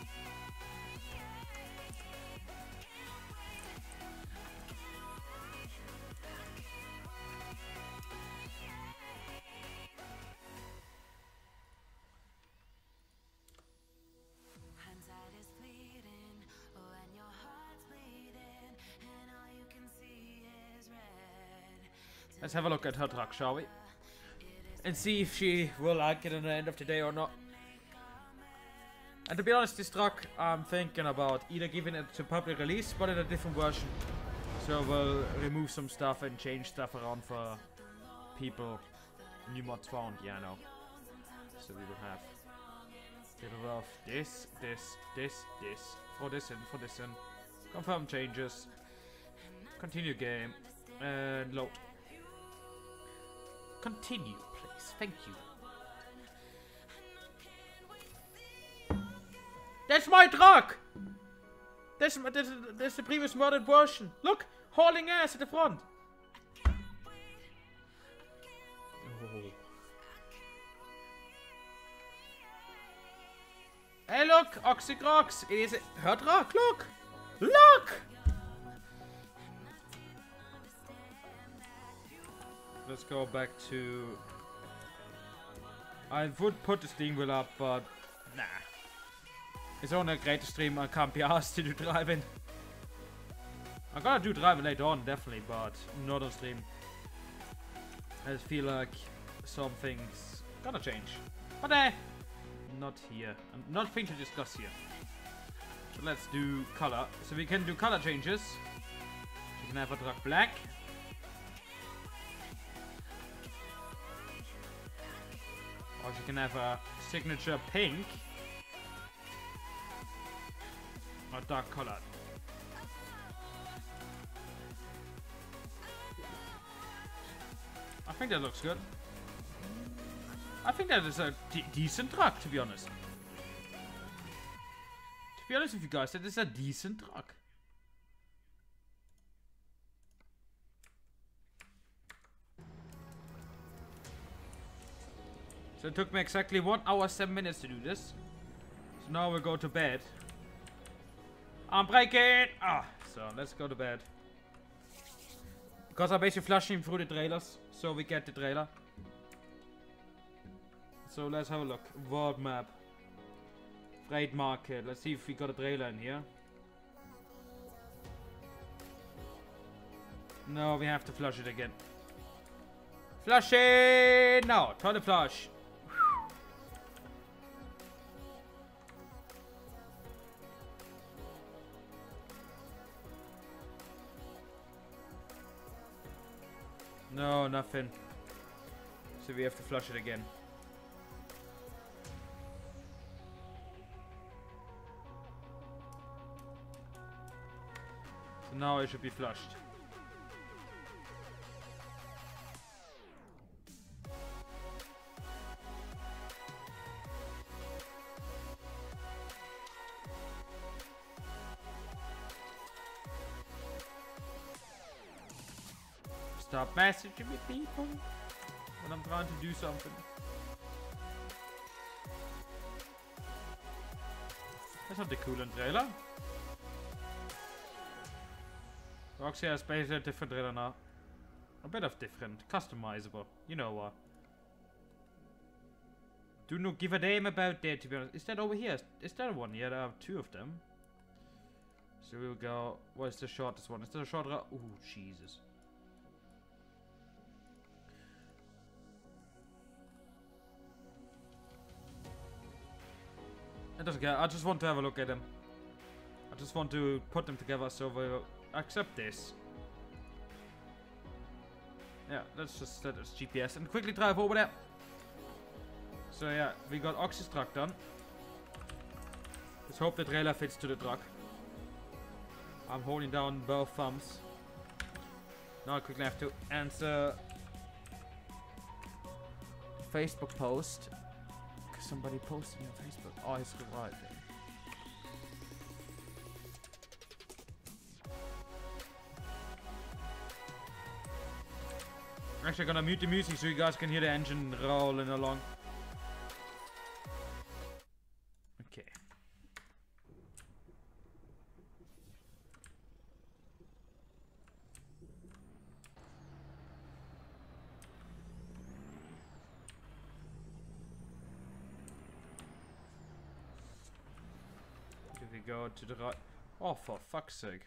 Let's have a look at her truck, shall we? And see if she will like it at the end of the day or not. And to be honest, this truck, I'm thinking about either giving it to public release, but in a different version. So we'll remove some stuff and change stuff around for people. New mods found, yeah, I know. So we will have get rid of this, this, this, this. Throw this in, throw this in. Confirm changes. Continue game. And load. Continue, please. Thank you. That's my truck! That's, that's, that's the previous modded version. Look! Hauling ass at the front. Oh. Hey, look! Oxygrox! It is a, her truck! Look! Look! Let's go back to... I would put the steam wheel up, but... Nah. It's only a great stream, I can't be asked to do driving. I'm gonna do driving later on, definitely, but not on stream. I just feel like something's gonna change. But eh, not here. And nothing to discuss here. So let's do color. So we can do color changes. We can have a truck black. Or you can have a signature pink. Or dark colored. I think that looks good. I think that is a de decent truck, to be honest. To be honest with you guys, that is a decent truck. So it took me exactly one hour, seven minutes to do this. So now we go to bed. I'm breaking! Ah, so let's go to bed. Because I'm basically flushing through the trailers, so we get the trailer. So let's have a look. World map. Freight market. Let's see if we got a trailer in here. No, we have to flush it again. Flush it! No, toilet flush. No, nothing. So we have to flush it again. So now it should be flushed. Stop messaging with people when I'm trying to do something. That's not the coolant trailer. Roxy has basically a different trailer now. A bit of different, customizable. You know what? Do not give a damn about that, to be honest. Is that over here? Is that one? Yeah, there are two of them. So we'll go. What is the shortest one? Is there a short route? Oh, Jesus. It doesn't care. I just want to have a look at them. I just want to put them together so we'll accept this. Yeah, let's just set as G P S and quickly drive over there. So yeah, we got Oxy's truck done. Let's hope the trailer fits to the truck. I'm holding down both thumbs. Now I quickly have to answer Facebook post. Somebody posted me on Facebook. Oh, it's the right thing. Actually, I'm gonna mute the music so you guys can hear the engine rolling along. Okay. We go to the right. Oh, for fuck's sake.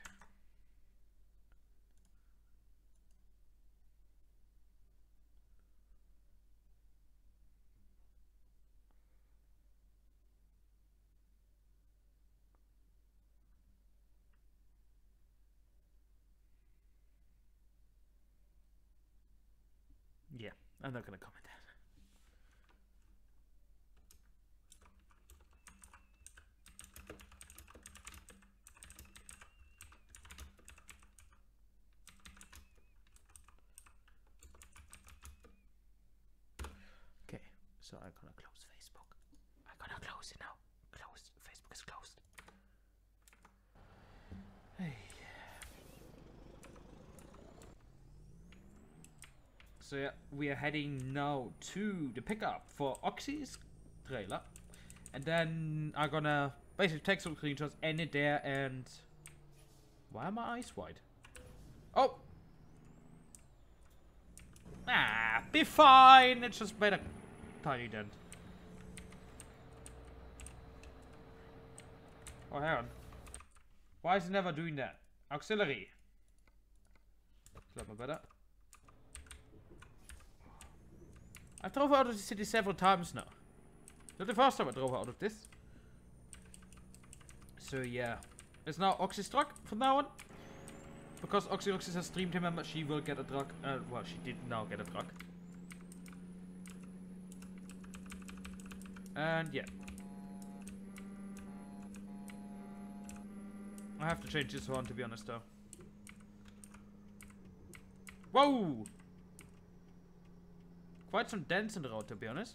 Yeah, I'm not gonna comment that. So I'm gonna close Facebook. I'm gonna close it now. Closed. Facebook is closed. Hey. So yeah, we are heading now to the pickup for Oxy's trailer. And then I'm gonna basically take some screenshots, end it there, and... Why are my eyes wide? Oh! Ah, be fine! It's just better. Tiny dent. Oh, hang on. Why is it never doing that? Auxiliary. Is that better? I drove out of the city several times now. Not the first time I drove out of this. So yeah. It's now Oxy's truck from now on. Because Oxy Roxy has streamed him and she will get a truck. Uh, well, she did now get a truck. And yeah. I have to change this one, to be honest, though. Whoa! Quite some dents in the road, to be honest.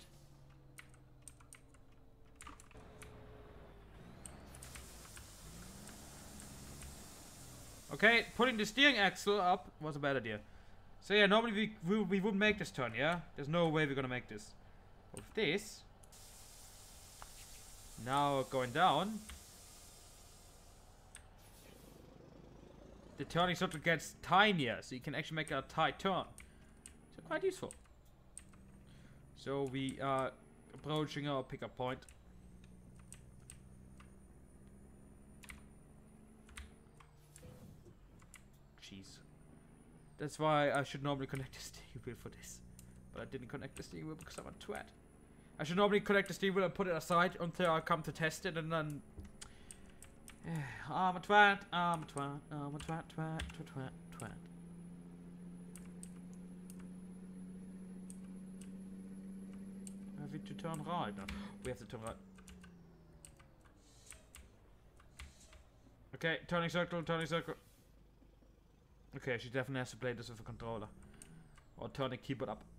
Okay, putting the steering axle up was a bad idea. So yeah, normally we, we, we wouldn't make this turn, yeah? There's no way we're gonna make this. But with this... Now going down... The turning circle gets tinier, so you can actually make a tight turn. So quite useful. So we are approaching our pickup point. Jeez. That's why I should normally connect the steering wheel for this. But I didn't connect the steering wheel because I'm a twat. I should normally connect the steering wheel and put it aside until I come to test it and then... I'm a twat, I'm a twat, I'm a twat, twat, twat, twat, twat. Have we to turn right? No, we have to turn right. Okay, turning circle, turning circle. Okay, she definitely has to play this with a controller. Or turn the keyboard up.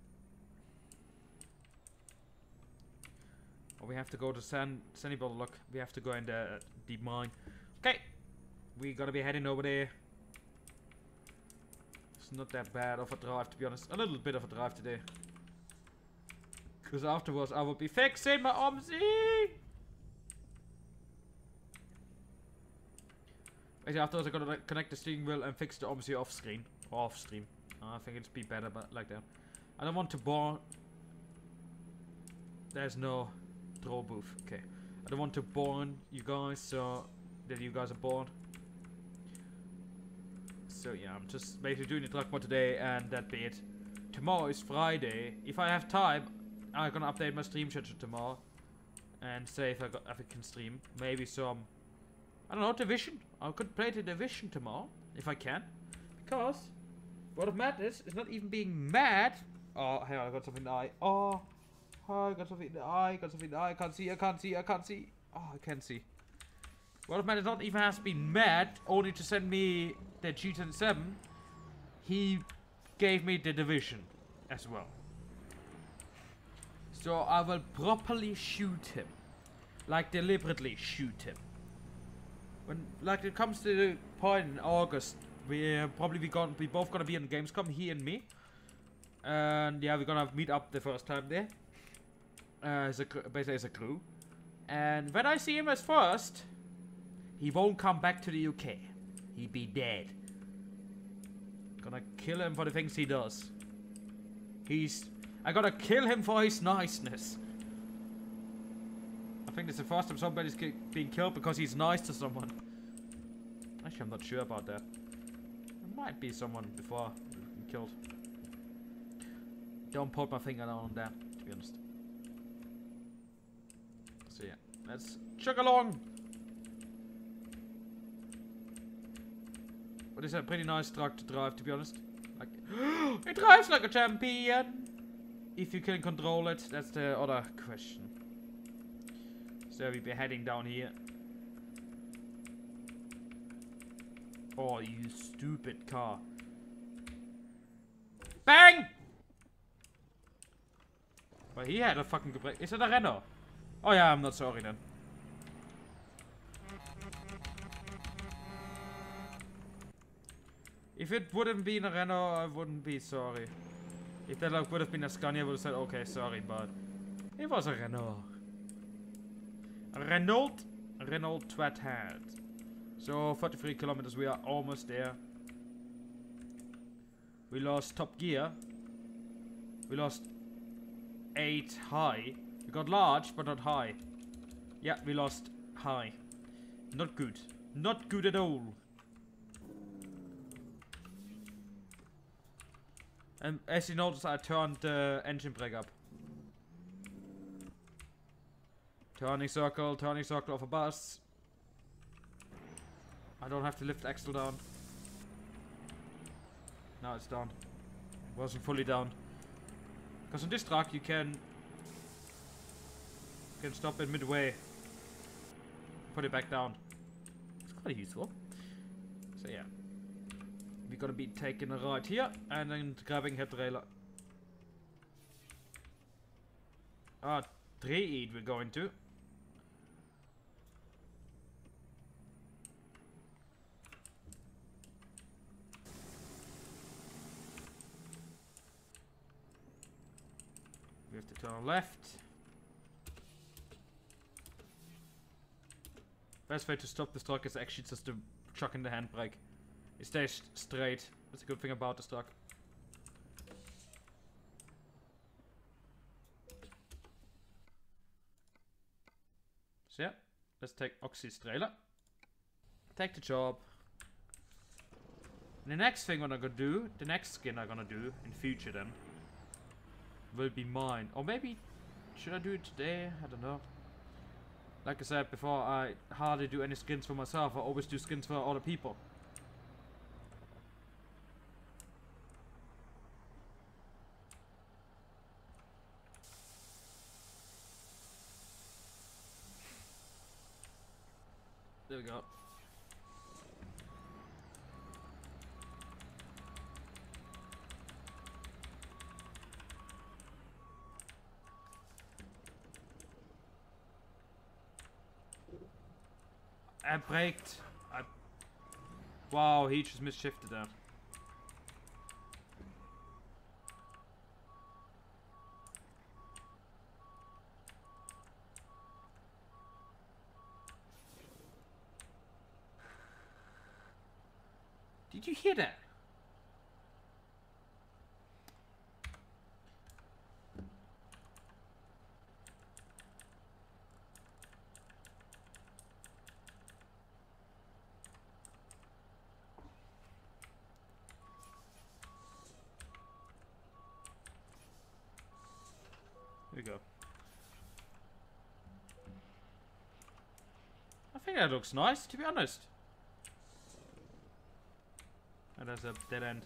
Or we have to go to San Sandy Bottle. Look, we have to go in the uh, deep mine. Okay, we gotta be heading over there. It's not that bad of a drive, to be honest. A little bit of a drive today. Because afterwards I will be fixing my OMSI. Actually, afterwards I'm gonna connect the steering wheel and fix the OMSI off screen. Or off stream. Uh, I think it'd be better, but like that. I don't want to bore. There's no draw booth. Okay. I don't want to bore you guys, so that you guys are bored. So yeah, I'm just basically doing the truck mod today, and that be it. Tomorrow is Friday. If I have time, I'm gonna update my stream schedule tomorrow and say if I got if I can stream. Maybe some, I don't know, Division. I could play the Division tomorrow if I can, because World of Madness is not even being mad. Oh, hang on, I got something in the eye. Oh, oh, I got something in the eye. Got something in the eye. I can't see. I can't see. I can't see. Oh, I can see. World of Madness not even has been mad, only to send me the G ten seven. He gave me the Division as well. So I will properly shoot him. Like deliberately shoot him. When like it comes to the point in August, we uh, probably we gonna we both gonna be in Gamescom, he and me. And yeah, we're gonna meet up the first time there. Uh, as a basically as a crew. And when I see him as first, he won't come back to the U K. He'd be dead. Gonna kill him for the things he does. He's I gotta kill him for his niceness. I think it's the first time somebody's ki being killed because he's nice to someone. Actually, I'm not sure about that. There might be someone before being killed. Don't put my finger down on that, to be honest. So yeah, let's chug along. But it's a pretty nice truck to drive, to be honest. Like, it drives like a champion. If you can control it, that's the other question. So we'll be heading down here. Oh, you stupid car. Bang! But he had a fucking gebrek. Is it a Renault? Oh yeah, I'm not sorry then. If it wouldn't be a Renault, I wouldn't be sorry. If that like would have been a Scania, I would have said, okay, sorry, but it was a Renault. A Renault, a Renault twat hat. So forty-three kilometers, we are almost there. We lost top gear. We lost eight high. We got large, but not high. Yeah, we lost high. Not good. Not good at all. And as you notice, I turned the uh, engine brake up. Turning circle, turning circle of a bus. I don't have to lift axle down. Now it's down. It wasn't fully down. Because on this truck you can you can stop it midway. Put it back down. It's quite useful. So yeah, we're gonna be taking a ride here and then grabbing a trailer. Ah, three we're going to. We have to turn left. Best way to stop this truck is actually just to chuck in the handbrake. It stays straight. That's a good thing about this truck. So yeah, let's take Oxy's trailer. Take the job. And the next thing I'm gonna do, the next skin I'm gonna do in future then, will be mine. Or maybe, should I do it today? I don't know. Like I said before, I hardly do any skins for myself. I always do skins for other people. There we go. I braked. I... Wow, he just misshifted that. Did you hear that? There we go. I think that looks nice, to be honest. And there's a dead end.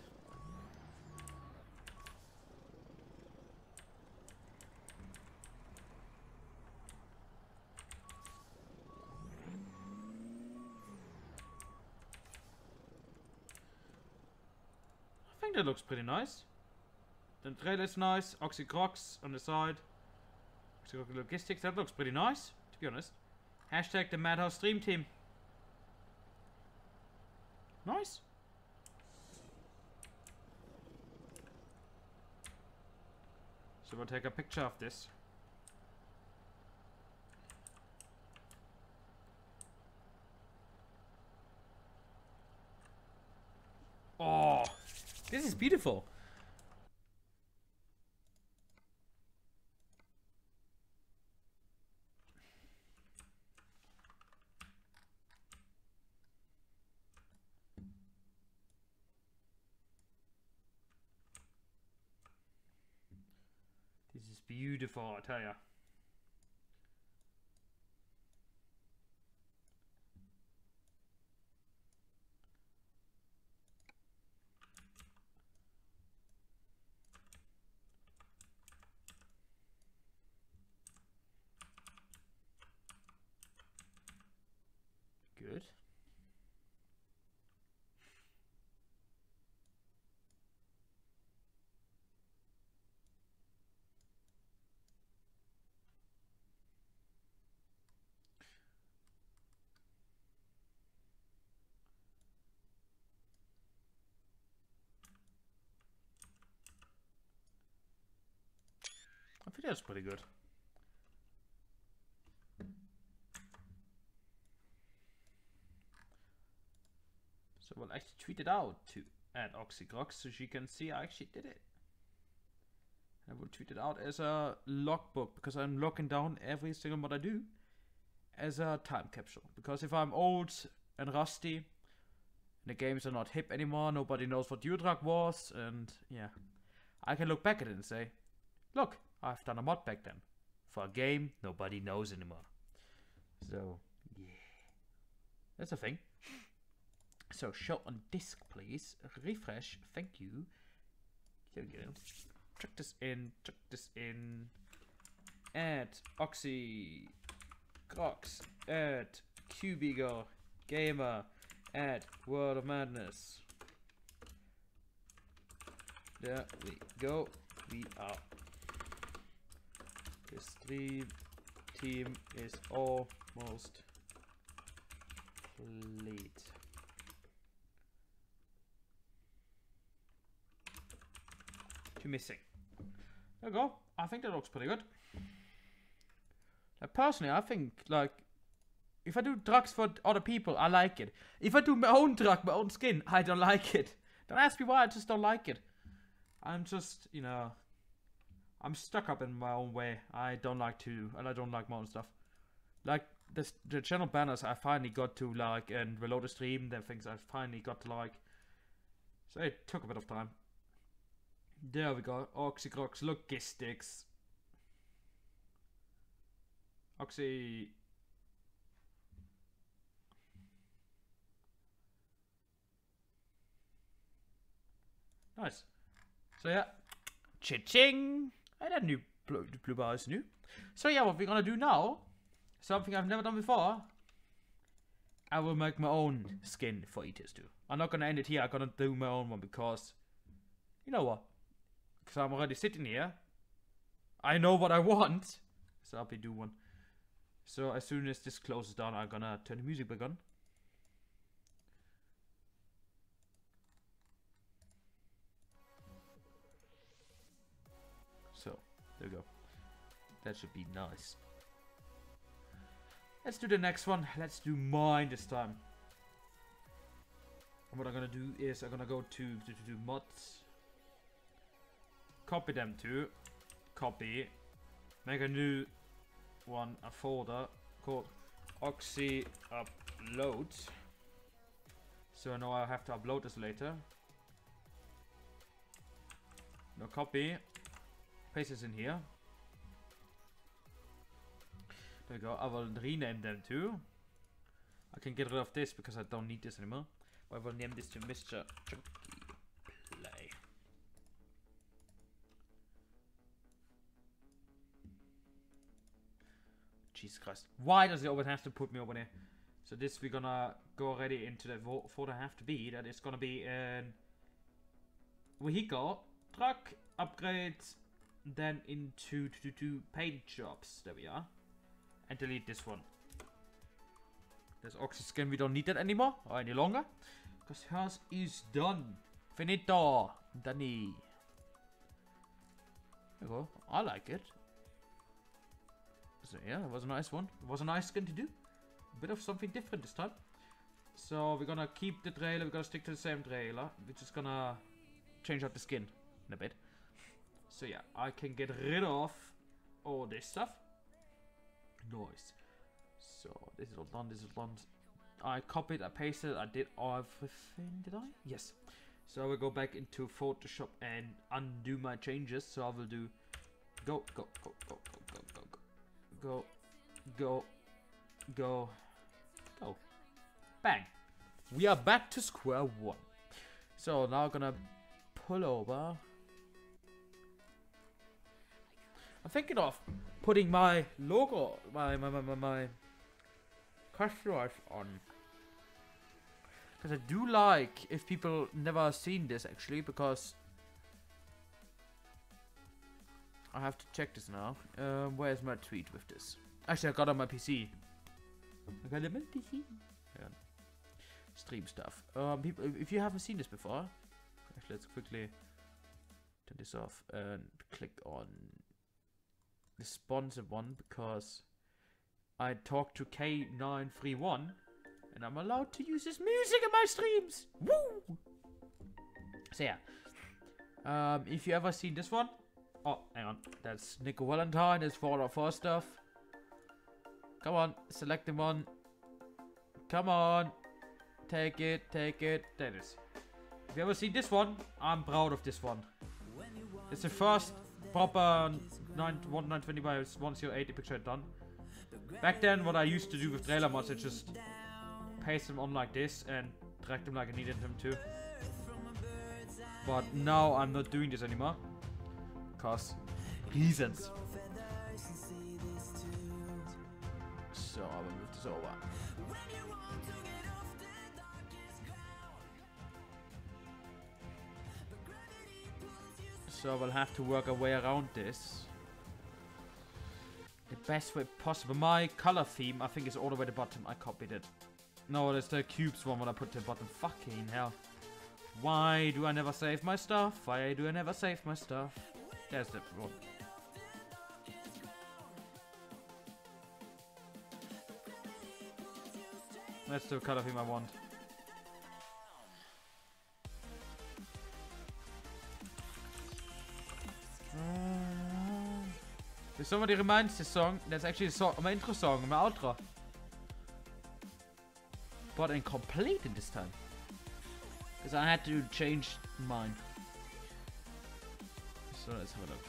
I think that looks pretty nice. The trailer is nice. Oxy Crocs on the side. Oxy Croc Logistics, that looks pretty nice, to be honest. Hashtag the Madhouse Stream Team. Nice. So we'll take a picture of this. Oh, this is beautiful. This is beautiful, I tell ya. Good. I think that's pretty good. So we'll actually tweet it out to at Oxycrocs so she can see I actually did it. I will tweet it out as a logbook because I'm logging down every single what I do as a time capsule. Because if I'm old and rusty, and the games are not hip anymore, nobody knows what Euro-Truck was, and yeah, I can look back at it and say, look, I've done a mod back then for a game nobody knows anymore. So yeah, that's a thing. So show on disk, please. Refresh. Thank you. There we go. Check this in. Check this in. Add Oxy Crocs. Add Cubigo. gamer at World of Madness. There we go. We are. The stream team is almost complete. Two missing. There we go. I think that looks pretty good. Like, personally, I think, like, if I do drugs for other people, I like it. If I do my own drug, my own skin, I don't like it. Don't ask me why, I just don't like it. I'm just, you know, I'm stuck up in my own way. I don't like to, and I don't like my own stuff. Like, this, the channel banners I finally got to, like, and reload the stream, the things I finally got to like. So it took a bit of time. There we go. Oxycrox Logistics. Oxy. Nice. So yeah. Cha-ching! And that new blue, blue bar is new. So yeah, what we're gonna do now, something I've never done before. I will make my own skin for E T S two. I'm not gonna end it here, I'm gonna do my own one because, you know what? Because I'm already sitting here. I know what I want. So I'll be doing one. So as soon as this closes down, I'm gonna turn the music back on. So, there we go. That should be nice. Let's do the next one. Let's do mine this time. And what I'm gonna do is I'm gonna go to, to, to, to mods. Copy them to. Copy. Make a new one, a folder called Oxy Upload. So I know I have to upload this later. No copy. Paste this in here. There we go. I will rename them too. I can get rid of this because I don't need this anymore. I will name this to Mister Chunky Play. Jesus Christ. Why does it always have to put me over there? So this we're gonna go already into the folder have to be. That is gonna be an vehicle, truck, upgrades, then into to, to, to paint jobs. There we are. And delete this one. This Oxy skin, we don't need that anymore or any longer. Because hers is done. Finito. Done. There we go. I like it. So yeah, it was a nice one. It was a nice skin to do. A bit of something different this time. So we're gonna keep the trailer. We're gonna stick to the same trailer. We're just gonna change out the skin in a bit. So yeah, I can get rid of all this stuff. Nice. So this is all done. This is done. I copied. I pasted. I did everything. Did I? Yes. So I will go back into Photoshop and undo my changes. So I will do go go go go go go go go. Go, go, go, go. Bang. We are back to square one. So now I'm gonna pull over. I'm thinking of putting my logo, my my my my, my crash drive on. Because I do like if people never seen this actually, because I have to check this now. Um, where's my tweet with this? Actually, I got it on my P C. I got it on my P C. Yeah. Stream stuff. Um, people, if you haven't seen this before, actually, let's quickly turn this off and click on the sponsored one because I talked to K nine three one and I'm allowed to use his music in my streams. Woo! So yeah. Um, if you ever seen this one. Oh, hang on. That's Nico Valentine. It's Fallout four stuff. Come on. Select the one. Come on. Take it. Take it. There it is. If you ever seen this one, I'm proud of this one. It's the first proper nine twenty by one oh eighty picture done. Back then, what I used to do with trailer mods, I just paste them on like this and drag them like I needed them to. But now I'm not doing this anymore. Cause reasons. So I will move this over. So we'll have to work our way around this. The best way possible. My color theme, I think, is all the way at the bottom. I copied it. No, it's the cubes one when I put to the bottom. Fucking hell. Why do I never save my stuff? Why do I never save my stuff? There's the one. That's the color theme I want. If somebody reminds this song, that's actually a song, my intro song, my outro. But incomplete in this time. Because I had to change mine. So let's have a look.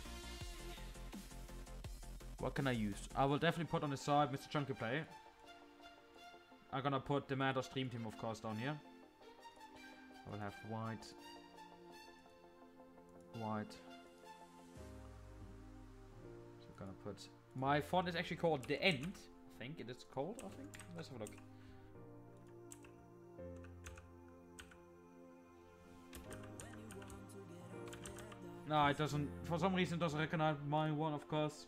What can I use? I will definitely put on the side Mister Chunky Play. I'm gonna put the Matter Stream Team, of course, down here. I will have white. White. So I'm gonna put... My font is actually called The End. I think it is called, I think. Let's have a look. No, it doesn't. For some reason, it doesn't recognize my one, of course.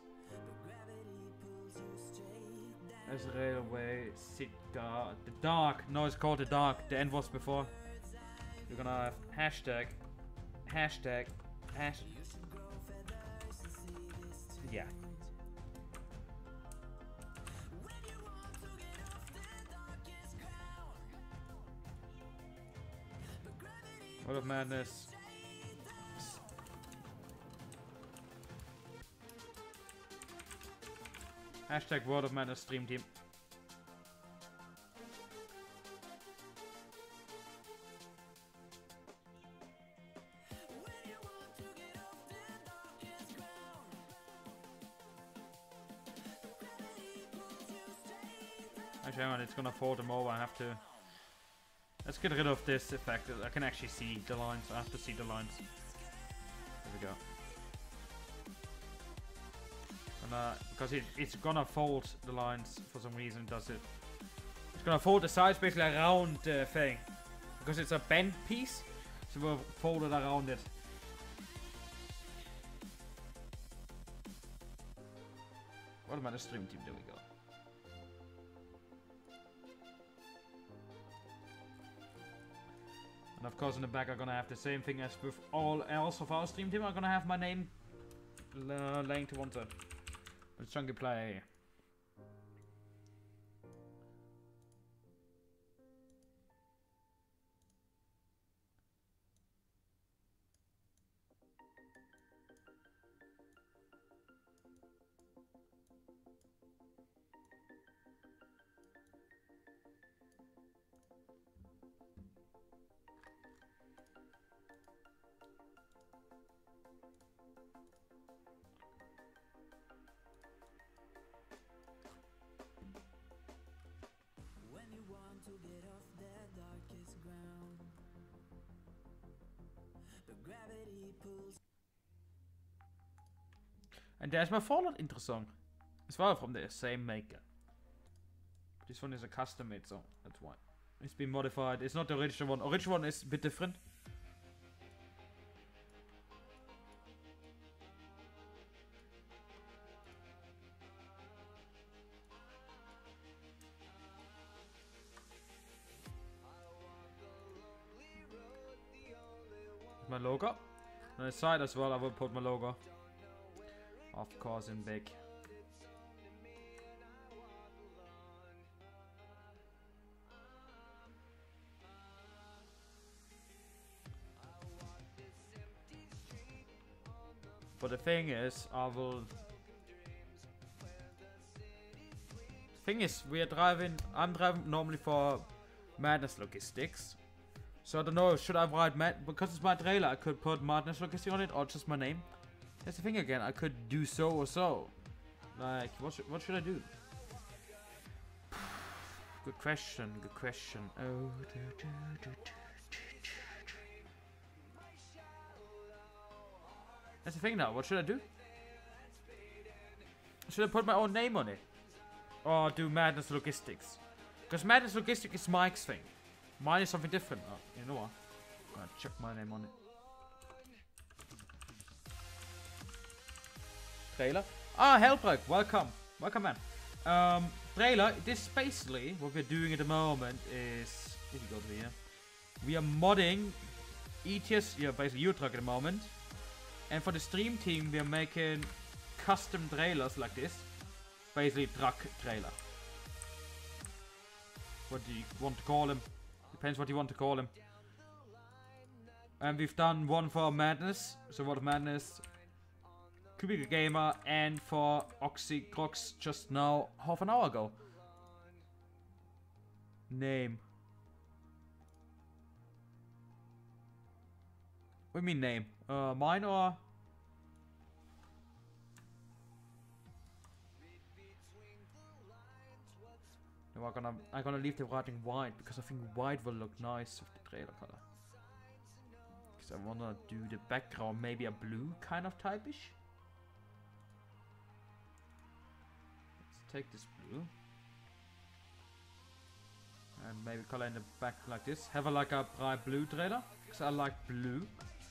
There's Railway, Sit Dark. The Dark. No, it's called The Dark. The End was before. We're gonna have hashtag. Hashtag. Hash. Yeah. World of Madness. Hashtag World of Madness Stream Team. Actually, hang on, it's gonna fold them over. I have to. Let's get rid of this effect. I can actually see the lines. I have to see the lines. There we go. Uh, because it, it's gonna fold the lines for some reason, does it? It's gonna fold the sides basically around the thing. Because it's a bent piece, so we'll fold it around it. What about the Stream Team? There we go. And of course in the back I'm gonna have the same thing as with all else of our Stream Team. I'm gonna have my name uh, laying to one side. Let's Chunky Play. To get off that darkest ground, the gravity pulls. And there's my Fallout intro song. As well from the same maker. This one is a custom made song, that's why. It's been modified. It's not the original one. Original one is a bit different. My logo. On the side as well, I will put my logo. Of course, in big. But the thing is, I will. The thing is, we are driving. I'm driving normally for Madness Logistics. So I don't know, should I write Mad because it's my trailer, I could put Madness Logistics on it or just my name. That's the thing again, I could do so or so. Like, what should, what should I do? Good question, good question. Oh, do, do, do, do, do, do. That's the thing now, what should I do? Should I put my own name on it? Or do Madness Logistics? Because Madness Logistics is Mike's thing. Mine is something different. Oh, you know what? I'm gonna chuck my name on it. trailer. Ah, Hellbreak, welcome. Welcome, man. Um, trailer, this basically, what we're doing at the moment is, if you go to here, we are modding E T S, yeah, basically Euro Truck at the moment. And for the stream team, we are making custom trailers like this. Basically, truck trailer. What do you want to call them? Depends what you want to call them. And we've done one for Madness, so World of Madness, Cubicle Gamer, and for Oxy Crocs just now, half an hour ago. Name. What do you mean name? Uh, mine or? No, I'm gonna I'm gonna leave the writing white because I think white will look nice with the trailer color. Because I wanna do the background maybe a blue kind of type-ish. Let's take this blue. And maybe color in the back like this. Have a like a bright blue trailer. Because I like blue.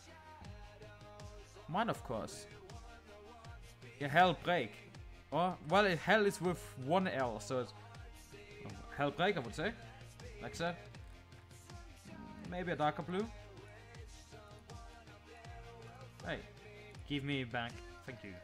Mine of course. Yeah, Hellbreak. Or, well, it, hell is with one L, so it's oh, Hellbreak, I would say. Like that. Maybe a darker blue. Hey, give me back. Thank you.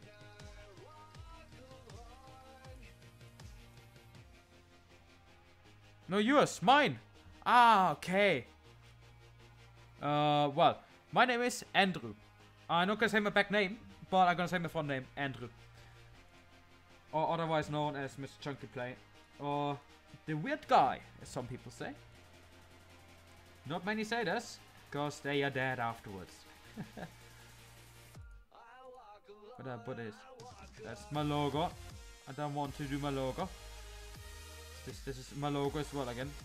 No, yours, mine. Ah, okay. Uh, well, my name is Andrew. I'm not gonna say my back name, but I'm gonna say my front name, Andrew. Or otherwise known as Mister Chunky Play. Or the weird guy, as some people say. Not many say this, because they are dead afterwards. But I put this. That's my logo. I don't want to do my logo. This this is my logo as well again.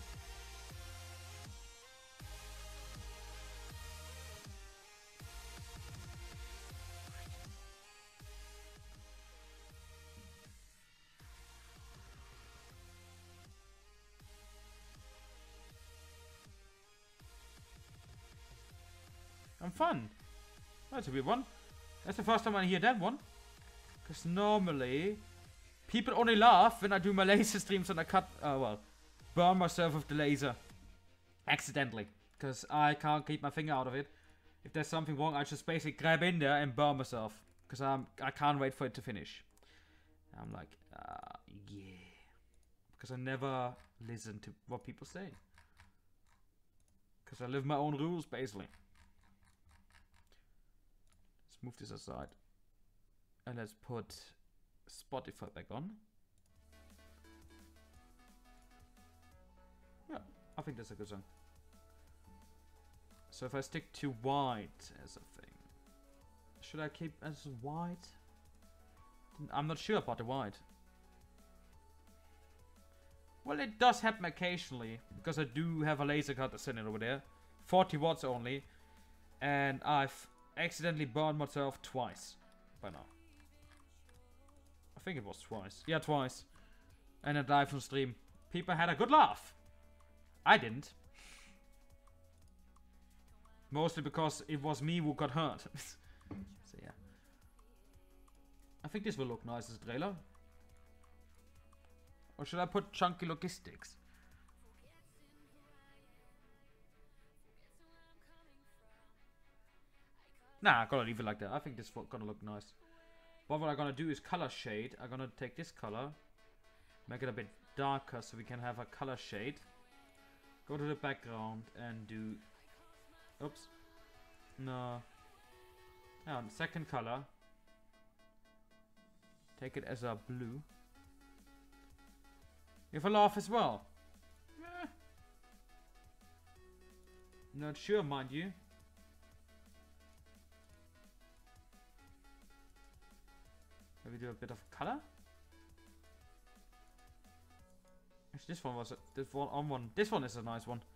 And fun. That's a weird one. That's the first time I hear that one. Because normally, people only laugh when I do my laser streams and I cut, uh, well, burn myself with the laser. Accidentally. Because I can't keep my finger out of it. If there's something wrong, I just basically grab in there and burn myself. Because I'm, I can't wait for it to finish. I'm like, uh, yeah. Because I never listen to what people say. Because I live my own rules, basically. Let's move this aside. And let's put Spotify back on. Yeah, I think that's a good song. So if I stick to white as a thing, should I keep as white? I'm not sure about the white. Well, it does happen occasionally, because I do have a laser cutter sitting over there. forty watts only. And I've accidentally burned myself twice by now. I think it was twice. Yeah, twice. And I died from stream. People had a good laugh. I didn't. Mostly because it was me who got hurt. So yeah. I think this will look nice as a trailer. Or should I put Chunky Logistics? Nah, I'm gonna leave it like that. I think this is gonna look nice. But what I'm gonna do is color shade. I'm gonna take this color, make it a bit darker so we can have a color shade. Go to the background and do... Oops. No. Oh, the second color. Take it as a blue. You have a laugh as well. Eh. Not sure, mind you. Maybe do a bit of color. Actually, this one was a, this one on one. This one is a nice one.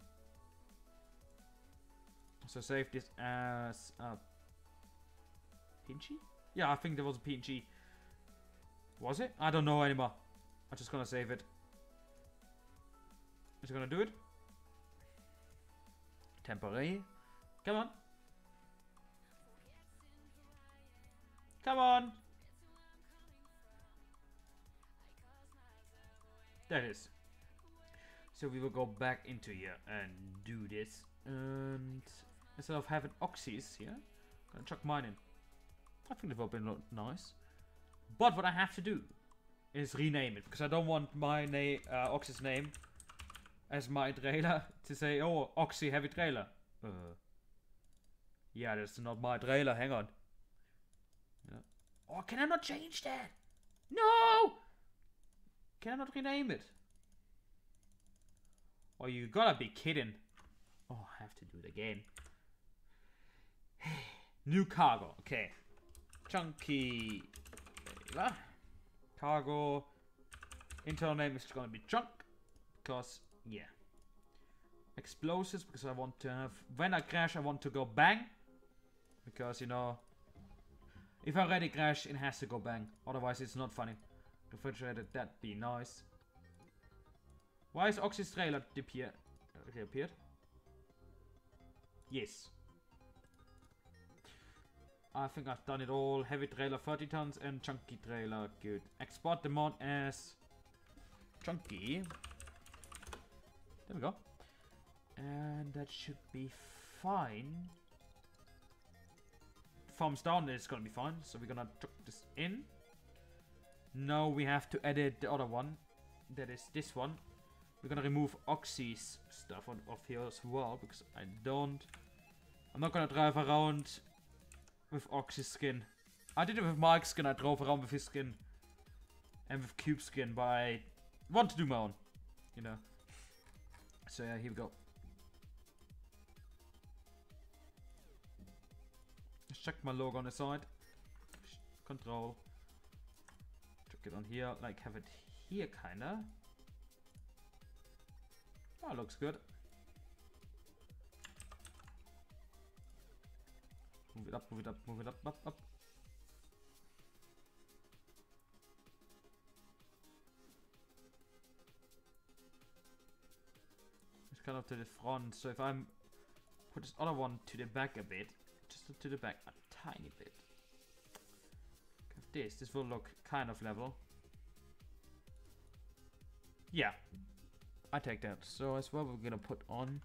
So save this as a P N G. Yeah, I think there was a P N G. Was it? I don't know anymore. I'm just gonna save it. Is it gonna do it? Temporary. Come on. Come on. There it is. So we will go back into here and do this. And instead of having oxys here, I'm gonna chuck mine in. I think it will be lo- nice. But what I have to do is rename it, because I don't want my name, uh, Oxy's name, as my trailer to say, oh, Oxy heavy trailer. Uh, yeah, that's not my trailer. Hang on. Yeah. Oh, can I not change that? No! Can I not rename it? Oh, you gotta be kidding. Oh, I have to do it again. New cargo. Okay. Chunky trailer. Cargo. Internal name is gonna be chunk. Because, yeah. Explosives, because I want to have... When I crash, I want to go bang. Because, you know... If I already crash, it has to go bang. Otherwise, it's not funny. Refrigerator, that'd be nice. Why is Oxy's trailer disappear uh, reappeared? Yes. I think I've done it all. Heavy trailer thirty tons and chunky trailer. Good. Export the mod as chunky. There we go. And that should be fine. Thumbs down is gonna be fine. So we're gonna chuck this in. Now we have to edit the other one. That is this one. We're gonna remove Oxy's stuff on, off here as well, because I don't... I'm not gonna drive around with Oxy's skin. I did it with Mike's skin, I drove around with his skin. And with Cube's skin, but I want to do my own. You know. So yeah, here we go. Let's check my logo on the side. Control. Check it on here, like have it here kinda. Oh, looks good. Move it up, move it up, move it up, up, up. It's kind of to the front, so if I'm put this other one to the back a bit, just to the back a tiny bit. Like this, this will look kind of level. Yeah. I take that. So as well, we're gonna put on.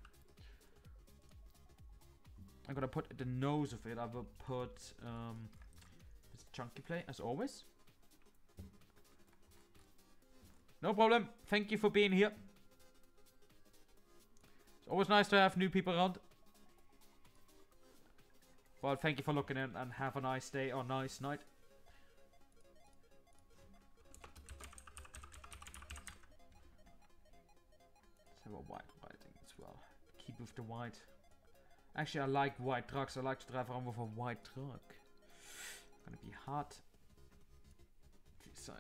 I'm gonna put the nose of it. I will put um, this chunky play as always. No problem. Thank you for being here. It's always nice to have new people around. Well, thank you for looking in and have a nice day or nice night. Have a white lighting as well. Keep with the white. Actually, I like white trucks. I like to drive around with a white truck. Gonna be hot. To decide.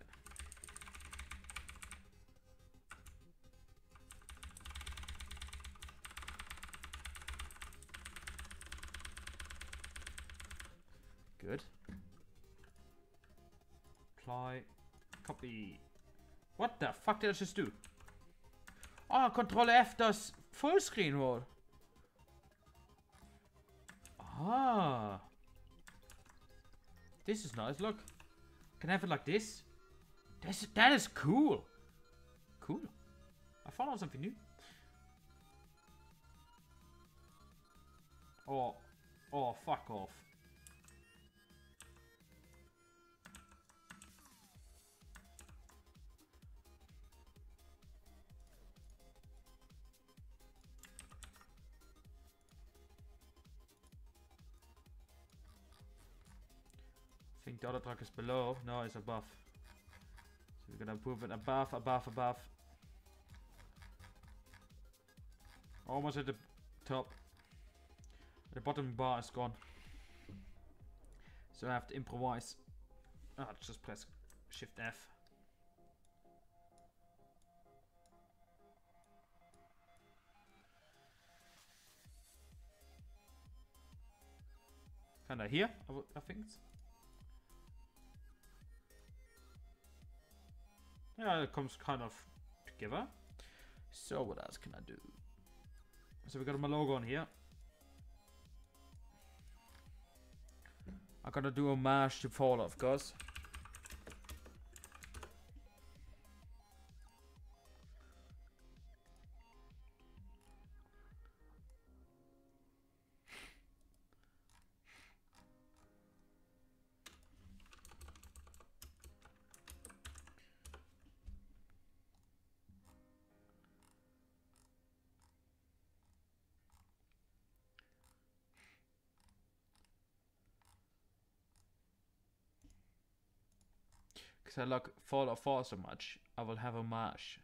Good. Apply. Copy. What the fuck did I just do? Oh, Control F does full screen roll. Ah. This is nice, look. Can I have it like this? That's, that is cool. Cool. I found out something new. Oh. Oh, fuck off. I think the other truck is below. No, it's above. So we're gonna move it above, above, above. Almost at the top. The bottom bar is gone. So I have to improvise. Ah, just press Shift F. Kinda here, I, w I think. Yeah, it comes kind of together. So what else can I do? So we got my logo on here. I gotta do homage to Fall, of course. because I like Fallout four so much, I will have homage.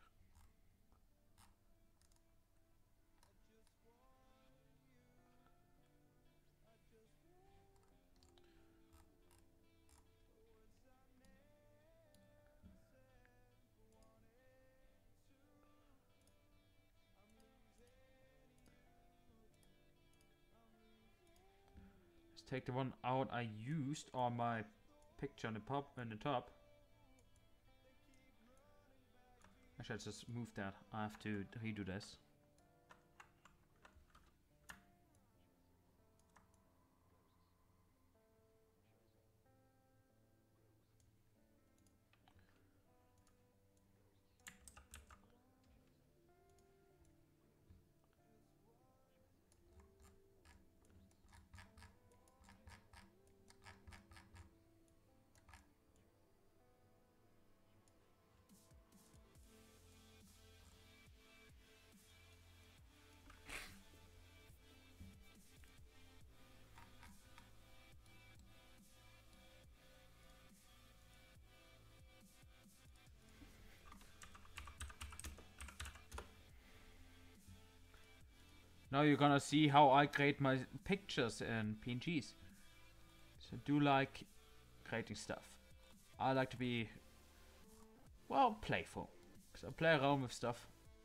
Let's take the one out I used on my picture on the pop on the top. Actually, let's just move that. I have to redo this. Now you're gonna see how I create my pictures in P N Gs. So I do like creating stuff. I like to be, well, playful. So I play around with stuff.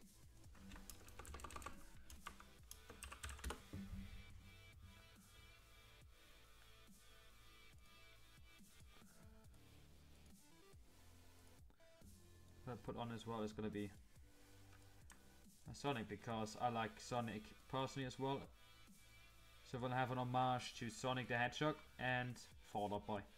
What I put on as well is gonna be Sonic, because I like Sonic personally as well. So we'll have an homage to Sonic the Hedgehog and Fall Out Boy.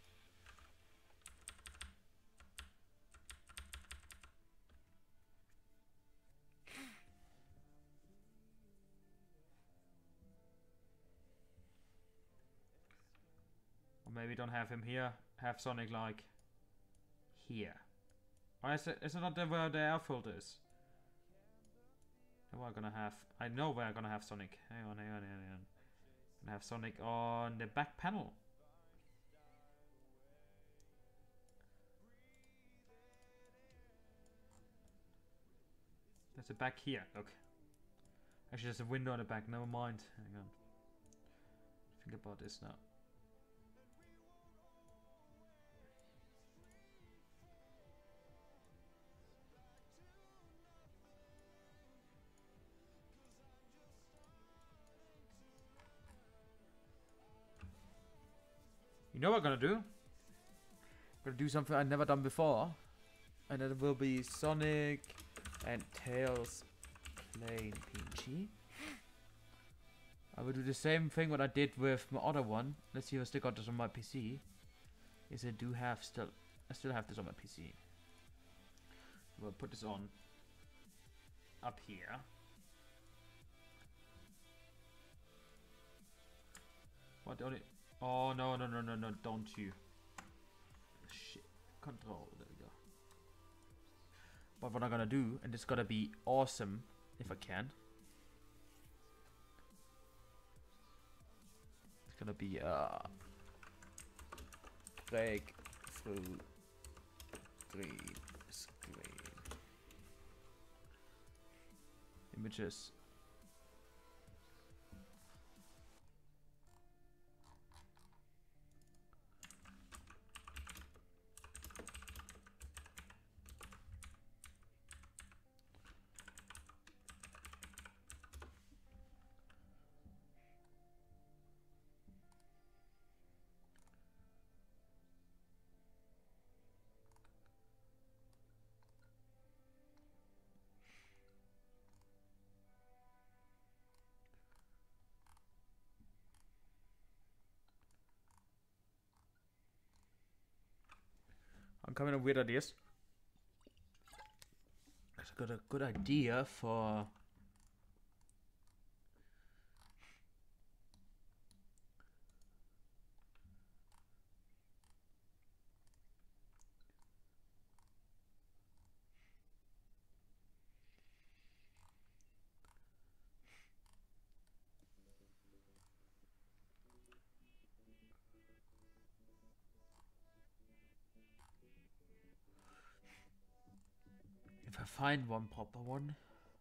Or maybe don't have him here, have Sonic like here. Or is it, is it not the where the airfield is? We're gonna have, I know we're gonna have Sonic. Hang on, hang on, hang on. Gonna have Sonic on the back panel. There's a back here, look. Actually, there's a window on the back, never mind. Hang on. Think about this now. You know what I'm gonna do? I'm gonna do something I've never done before. And it will be Sonic and Tails playing P N G. I will do the same thing what I did with my other one. Let's see if I still got this on my P C. Is I do have still, I still have this on my P C. We'll put this on up here. What the only? Oh no no no no no! Don't you? Shit! Control. There we go. But what I'm gonna do, and it's gonna be awesome if I can. It's gonna be uh break through green screen images. I'm coming up with ideas. I got a good idea for I find one proper one.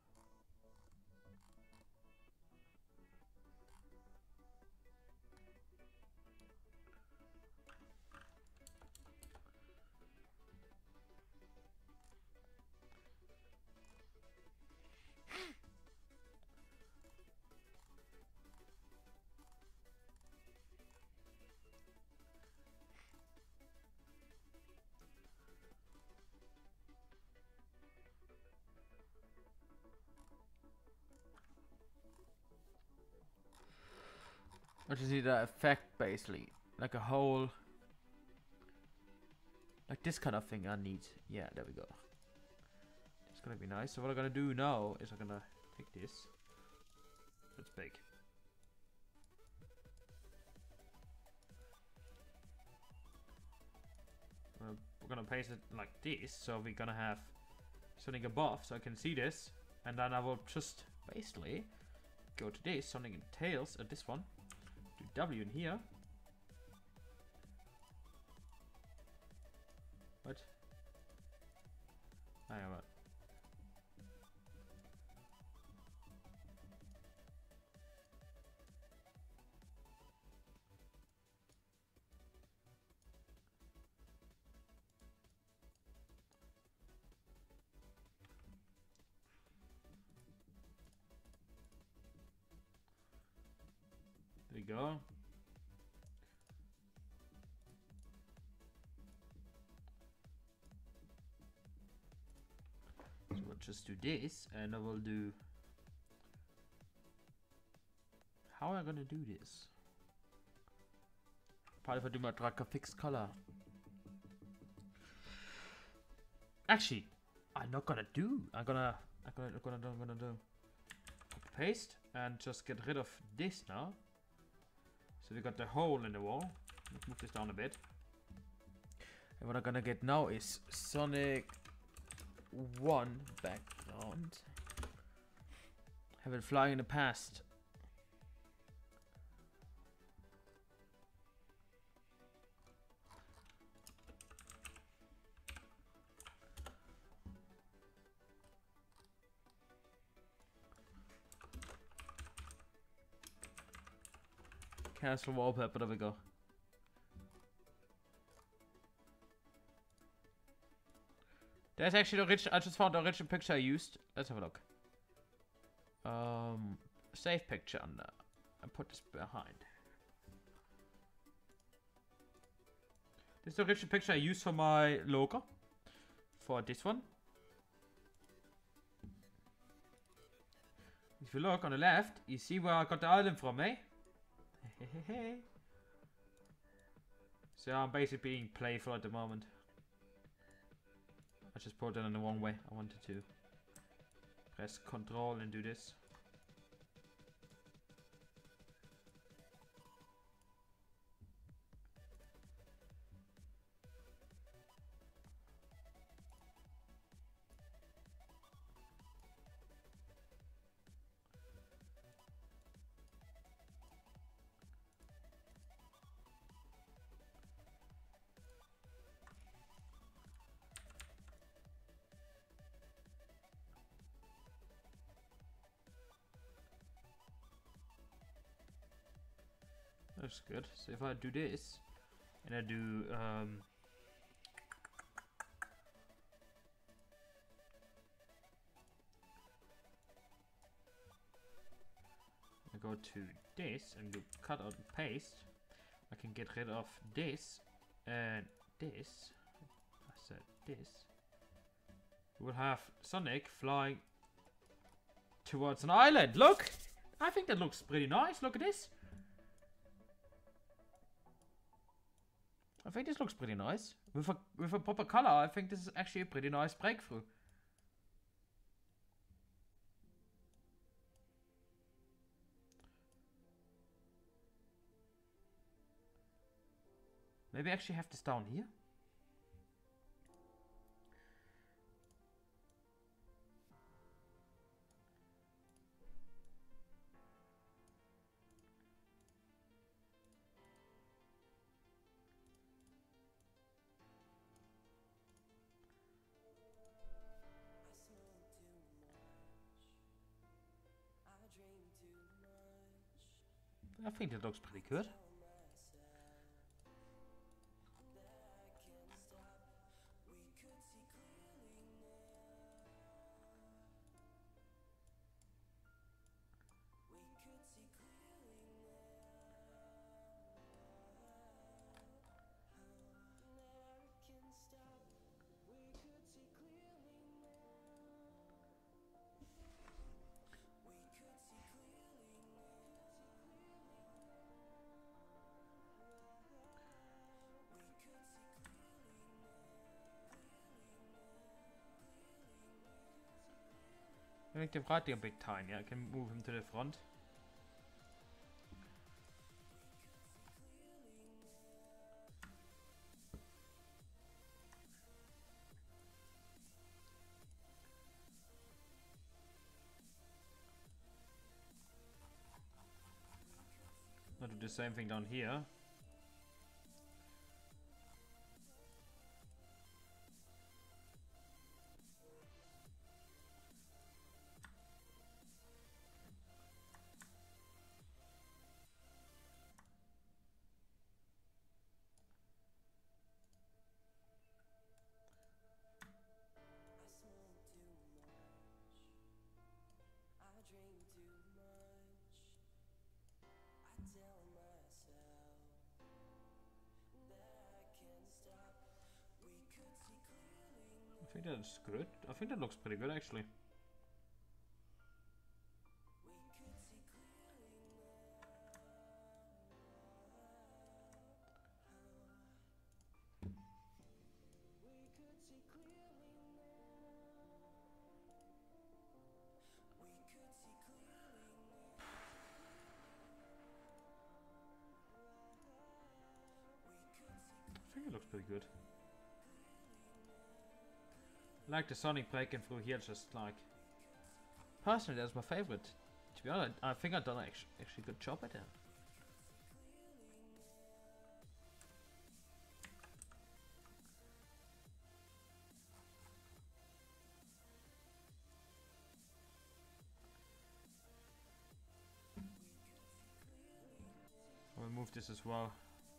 I just need that effect basically, like a whole, like this kind of thing I need. Yeah, there we go. It's gonna be nice. So what I'm gonna do now is I'm gonna take this. It's big. Uh, we're gonna paste it like this, so we're gonna have something above, so I can see this, and then I will just basically go to this, something in tails at this one. Do W in here. What? Hang on. What? There we go. So we'll just do this, and I will do. How am I gonna do this? Probably if I do my drag a fixed color. Actually, I'm not gonna do. I'm gonna. I'm gonna. I'm gonna do. I'm gonna do. Copy paste and just get rid of this now. So we got the hole in the wall. Let's move this down a bit. And what I'm gonna get now is Sonic one background. Have it flying in the past. Cancel wallpaper, there we go. There's actually the original. I just found the original picture I used. Let's have a look. Um, save picture and uh, I put this behind. This is the original picture I used for my logo. For this one. If you look on the left, you see where I got the island from, eh? So I'm basically being playful at the moment. I just put it in the wrong way. I wanted to press Control and do this. That's good. So if I do this, and I do um, I go to this and do cut out and paste, I can get rid of this and this. I said this. We'll have Sonic flying towards an island. Look! I think that looks pretty nice. Look at this. I think this looks pretty nice. With a, with a proper color, I think this is actually a pretty nice breakthrough. Maybe I actually have this down here. I think that looks pretty good. I think they've got a big tiny. I can move him to the front. I'll do the same thing down here. I think that's good. I think that looks pretty good actually. I think it looks pretty good. I like the Sonic breaking through here, just like... Personally, that's my favorite. To be honest, I think I've done an actually, actually good job at that. I'll move this as well.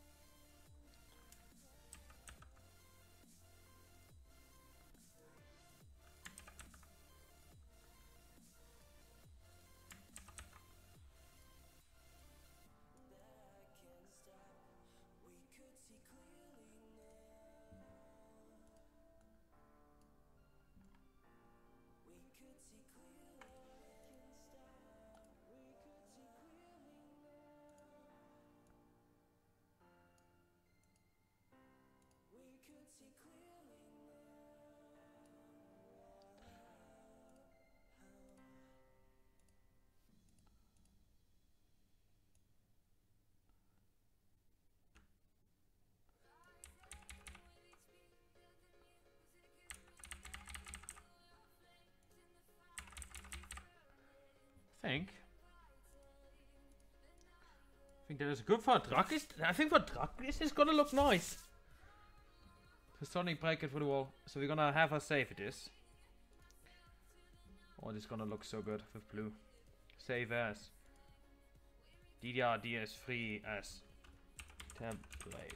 I think. I think that is good for a truck. Is I think for a truck this is gonna look nice. The Sonic break it for the wall. So we're gonna have a save it is. Oh, this is gonna look so good with blue. Save as D D R D S three as template.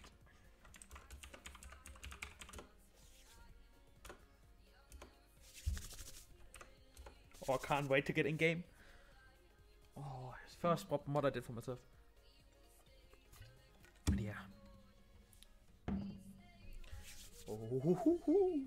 Oh, I can't wait to get in game. Oh, it's the first proper mod I did for myself. But yeah. Oh, hoo, hoo, hoo.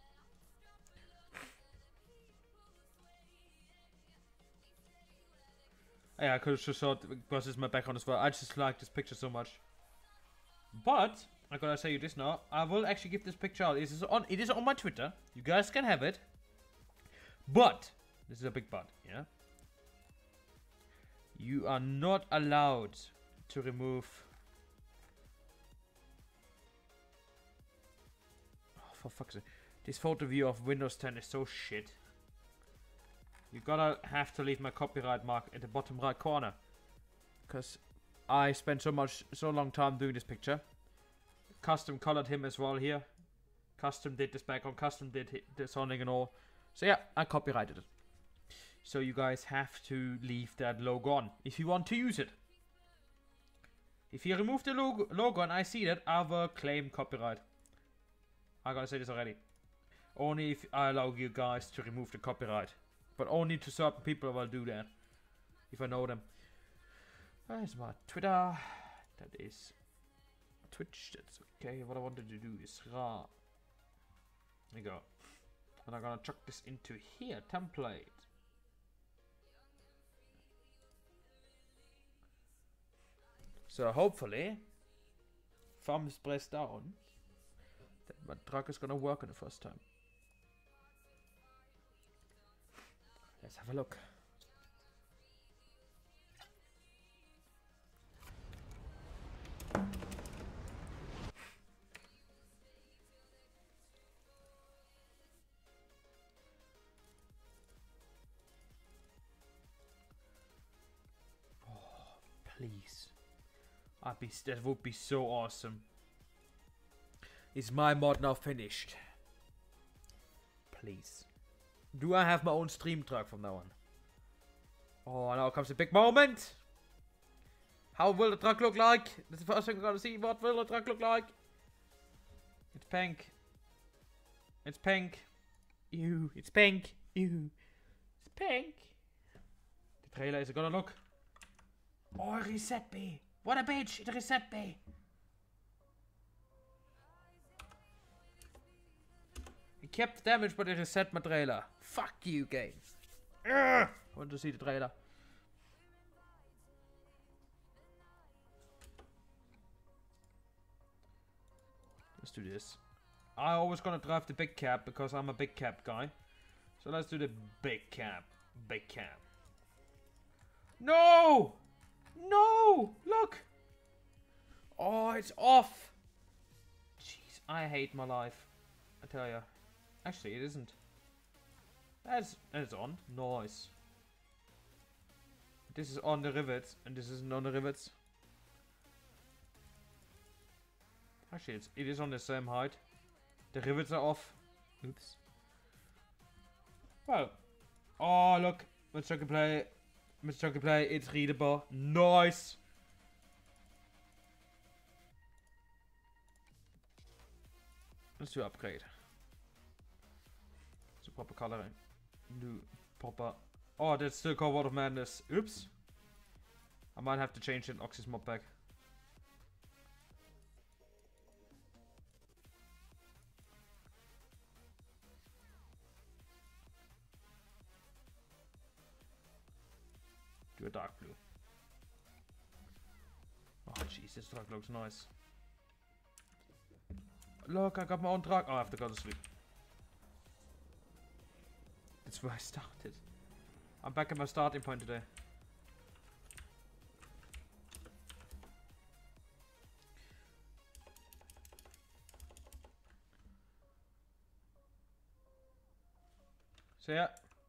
Yeah, I could have just thought because it's my background as well. I just like this picture so much. But I gotta say you this now. I will actually give this picture out. It is on. It is on my Twitter. You guys can have it. But this is a big but. Yeah. You are not allowed to remove. Oh, for fuck's sake. This photo view of Windows ten is so shit. You gotta have to leave my copyright mark in the bottom right corner. Because I spent so much, so long time doing this picture. Custom colored him as well here. Custom did this background, custom did the Sonic and all. So yeah, I copyrighted it. So you guys have to leave that logo on if you want to use it. If you remove the logo, logo and I see that, I will claim copyright. I'm gonna say this already. Only if I allow you guys to remove the copyright. But only to certain people will do that. If I know them. There's my Twitter. That is Twitch. That's okay. What I wanted to do is raw. There you go. And I'm gonna chuck this into here. Template. So hopefully, thumbs pressed down, that my truck is gonna work on the first time. Let's have a look. Oh, please. I'd be, that would be so awesome. Is my mod now finished? Please. Do I have my own stream truck from now on? Oh, now comes the big moment. How will the truck look like? That's the first thing we're gonna see. What will the truck look like? It's pink. It's pink. Ew, it's pink. Ew. It's pink. The trailer is gonna look. Oh, reset me. What a bitch! It reset me! It kept damage, but it reset my trailer. Fuck you, game. Ugh. I want to see the trailer. Let's do this. I always gonna drive the big cab because I'm a big cab guy. So let's do the big cab. Big cab. No! No! Look! Oh, it's off! Jeez, I hate my life. I tell ya. Actually, it isn't. That's, that's on. Nice. This is on the rivets, and this isn't on the rivets. Actually, it's, it is on the same height. The rivets are off. Oops. Well. Oh, look. Mister Chunky Play. Mister Chunky Play, it's readable. Nice! Let's do upgrade. It's a proper coloring. Do proper. Oh, that's still called World of Madness. Oops. I might have to change it in Oxys mod pack. Do a dark blue. Oh jeez, this truck looks nice. Look, I got my own truck. Oh, I have to go to sleep. That's where I started. I'm back at my starting point today. So yeah.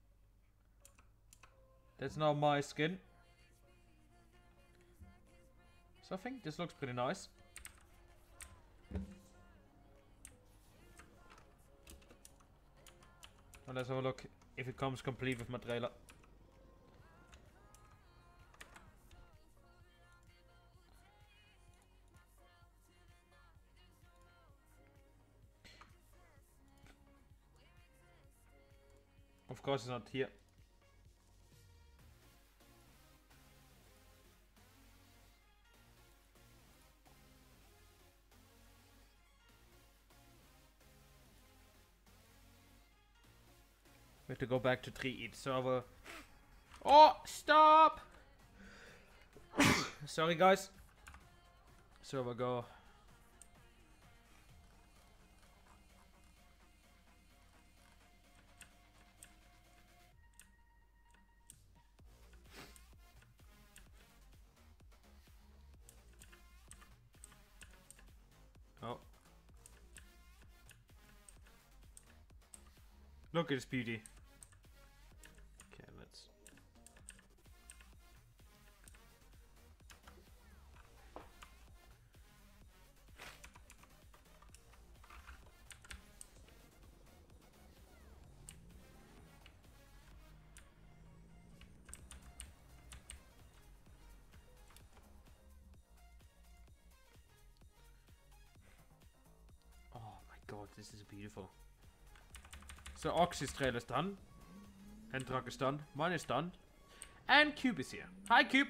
That's now my skin. So I think this looks pretty nice. Well, let's have a look if it comes complete with my trailer. Of course it's not here. We have to go back to three each server. Oh, stop! Sorry, guys. Server go. Oh. Look at this beauty. Okay, let's. god, this is beautiful. So Oxy's trailer's done. And truck is done. Mine is done. And Cube is here. Hi, Cube.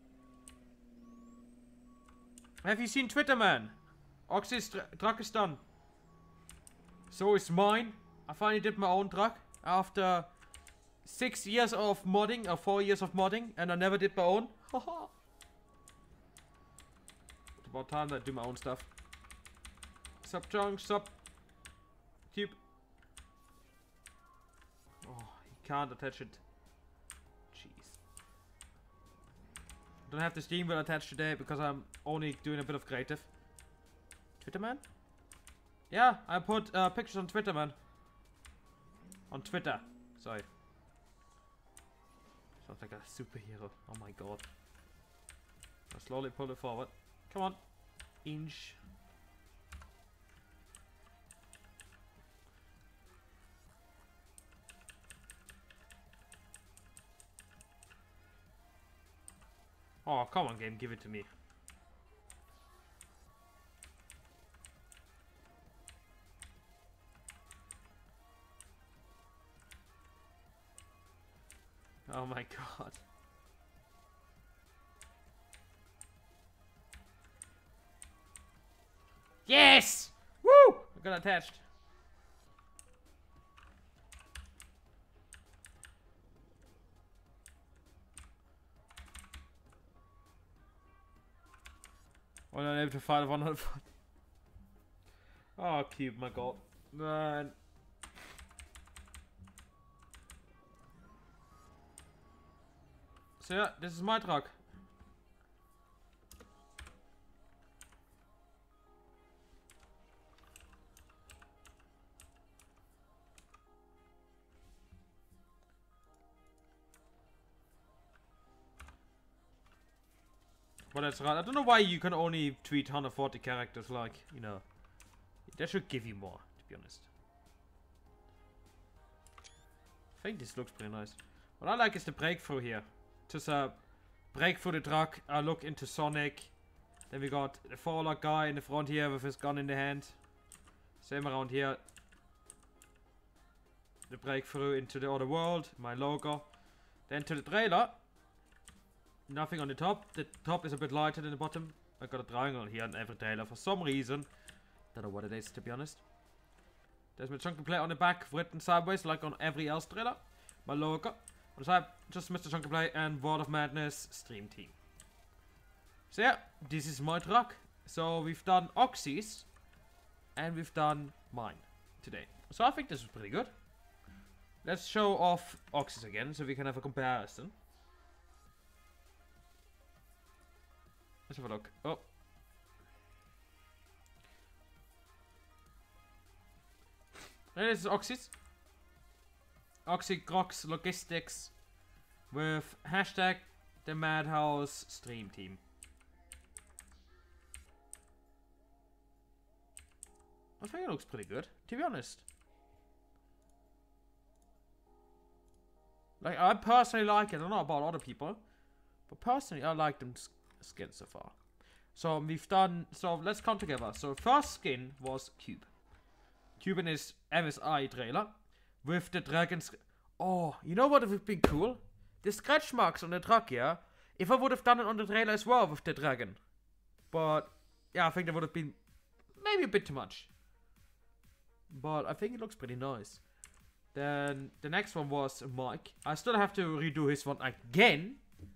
Have you seen Twitter, man? Oxy's tr truck is done. So is mine. I finally did my own truck after six years of modding, or four years of modding, and I never did my own. Haha. It's about time that I do my own stuff. Sup, Jong, sup. Cube. Oh, he can't attach it. Jeez. Don't have the Steam wheel attached today because I'm only doing a bit of creative. Twitter, man? Yeah, I put uh, pictures on Twitter, man. On Twitter. Sorry. Sounds like a superhero. Oh my god. I'll slowly pull it forward. Come on. Inch. Oh, come on, game. Give it to me. Oh my god. Yes! Woo! I got attached. Well, I'm able to find one hundred. Oh, Cube, my god. Man. So yeah, this is my truck. But that's right. I don't know why you can only tweet one hundred forty characters, like, you know. They should give you more, to be honest. I think this looks pretty nice. What I like is the breakthrough here. Just uh, break through the truck, I look into Sonic. Then we got the Fallout guy in the front here with his gun in the hand. Same around here. The breakthrough into the other world, my logo. Then to the trailer. Nothing on the top. The top is a bit lighter than the bottom. I got a triangle here on every trailer for some reason. Don't know what it is, to be honest. There's my Chunky Play on the back, written sideways like on every else trailer. My logo. On the side, just Mister Chunky Play and World of Madness Stream Team. So yeah, this is my truck. So we've done Oxy's and we've done mine today. So I think this is pretty good. Let's show off Oxy's again so we can have a comparison. Let's have a look. Oh. And this is Oxy's. Oxy Crocs Logistics with hashtag the Madhouse Stream Team. I think it looks pretty good, to be honest. Like, I personally like it. I don't know about other people, but personally, I like them skins so far. So we've done. So let's count together. So first skin was Cube. Cube in his M S I trailer with the dragons. Oh, you know what would have been cool? The scratch marks on the truck, yeah. If I would have done it on the trailer as well with the dragon, but yeah, I think that would have been maybe a bit too much. But I think it looks pretty nice. Then the next one was Mike. I still have to redo his one again.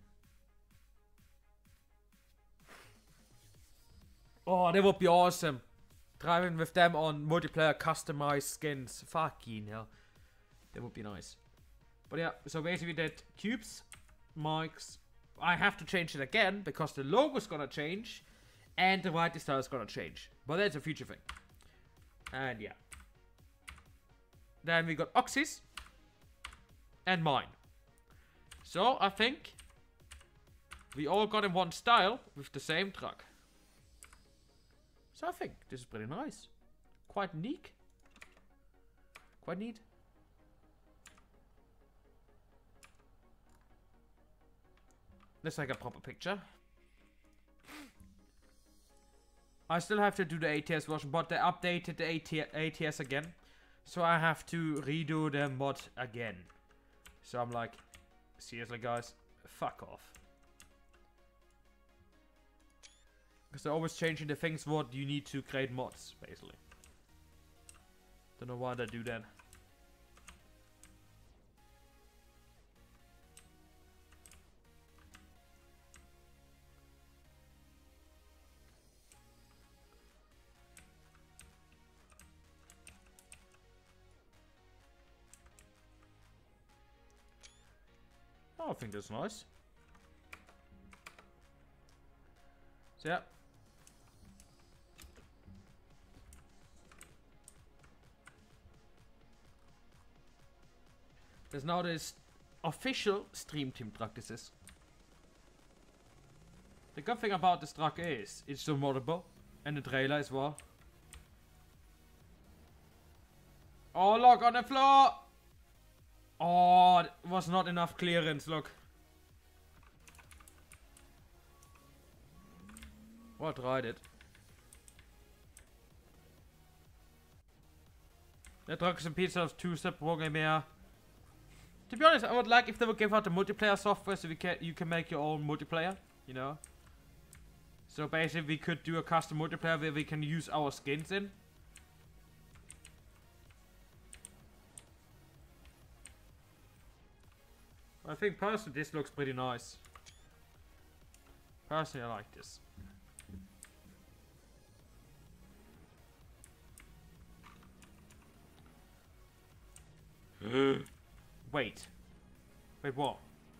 Oh, that would be awesome. Driving with them on multiplayer customized skins. Fucking hell. That would be nice. But yeah, so basically we did Cubes, Mike's. I have to change it again because the logo's gonna change and the writing style is gonna change. But that's a future thing. And yeah. Then we got Oxy's and mine. So I think we all got in one style with the same truck. So I think this is pretty nice. Quite neat. Quite neat. Let's take a proper picture. I still have to do the A T S version, but they updated the A T S again. So I have to redo the mod again. So I'm like, seriously guys, fuck off. Because they're always changing the things what you need to create mods, basically. Don't know why they do that. Oh, I think that's nice. So yeah. There's now this official Stream Team truck. This is. The good thing about this truck is it's so moddable, and the trailer as well. Oh, look on the floor! Oh, it was not enough clearance, look. Well, I tried it. The truck is a piece of two-step programming here. To be honest, I would like if they would give out the multiplayer software so we can you can make your own multiplayer, you know. So basically we could do a custom multiplayer where we can use our skins in. I think personally this looks pretty nice. Personally I like this. Wait. Wait, what?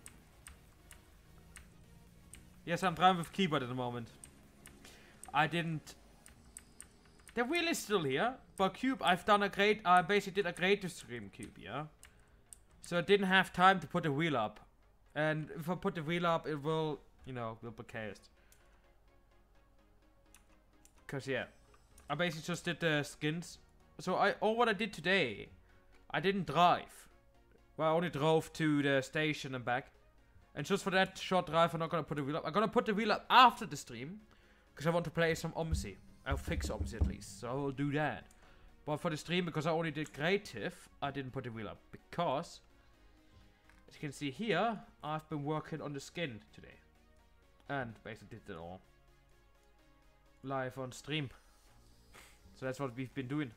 Yes, I'm driving with keyboard at the moment. I didn't... The wheel is still here, but Cube, I've done a great... I basically did a great to stream Cube, yeah? So I didn't have time to put the wheel up. And if I put the wheel up, it will, you know, will be chaos. Cause yeah, I basically just did the skins. So I, all what I did today, I didn't drive. Well, I only drove to the station and back. And just for that short drive, I'm not gonna put the wheel up. I'm gonna put the wheel up after the stream. Because I want to play some Omsi. I'll fix Omsi at least, so I will do that. But for the stream, because I only did creative, I didn't put the wheel up. Because... as you can see here, I've been working on the skin today. And basically did it all live on stream. So that's what we've been doing.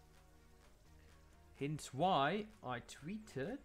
Hence why I tweeted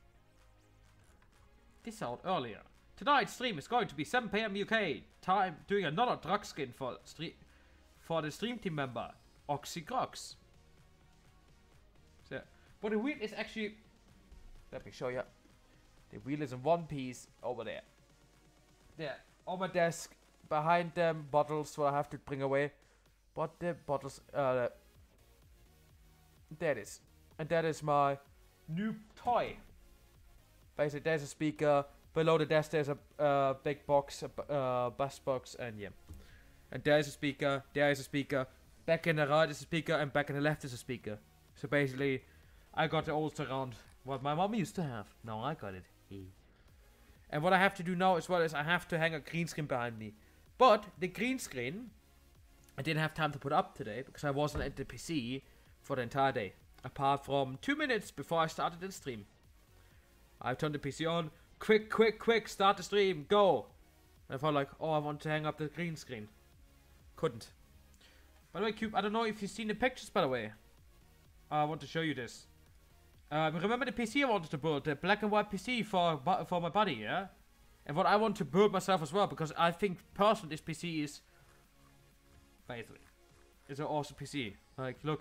this out earlier. Tonight's stream is going to be seven P M U K time, doing another drug skin for stream for the stream team member Oxycrox. So, but the wheel is actually. Let me show you. The wheel is in one piece over there. There, on my desk, behind them bottles, so I have to bring away. But the bottles, uh, there it is. And that is my new toy. Basically, there's a speaker. Below the desk, there's a uh, big box, a uh, bass box, and yeah. And there's a speaker, there is a speaker. Back in the right is a speaker, and back in the left is a speaker. So basically, I got the old surround. What my mom used to have. Now I got it. And what I have to do now as well is I have to hang a green screen behind me. But the green screen, I didn't have time to put up today because I wasn't at the P C for the entire day. Apart from two minutes before I started the stream. I turned the P C on. Quick, quick, quick, start the stream, go. And I felt like, oh, I want to hang up the green screen. Couldn't. By the way, Cube, I don't know if you've seen the pictures, by the way. I want to show you this. Um, remember the P C I wanted to build, the black and white P C for for my buddy, yeah? And what I want to build myself as well, because I think personally this P C is... basically, it's an awesome P C. Like, look.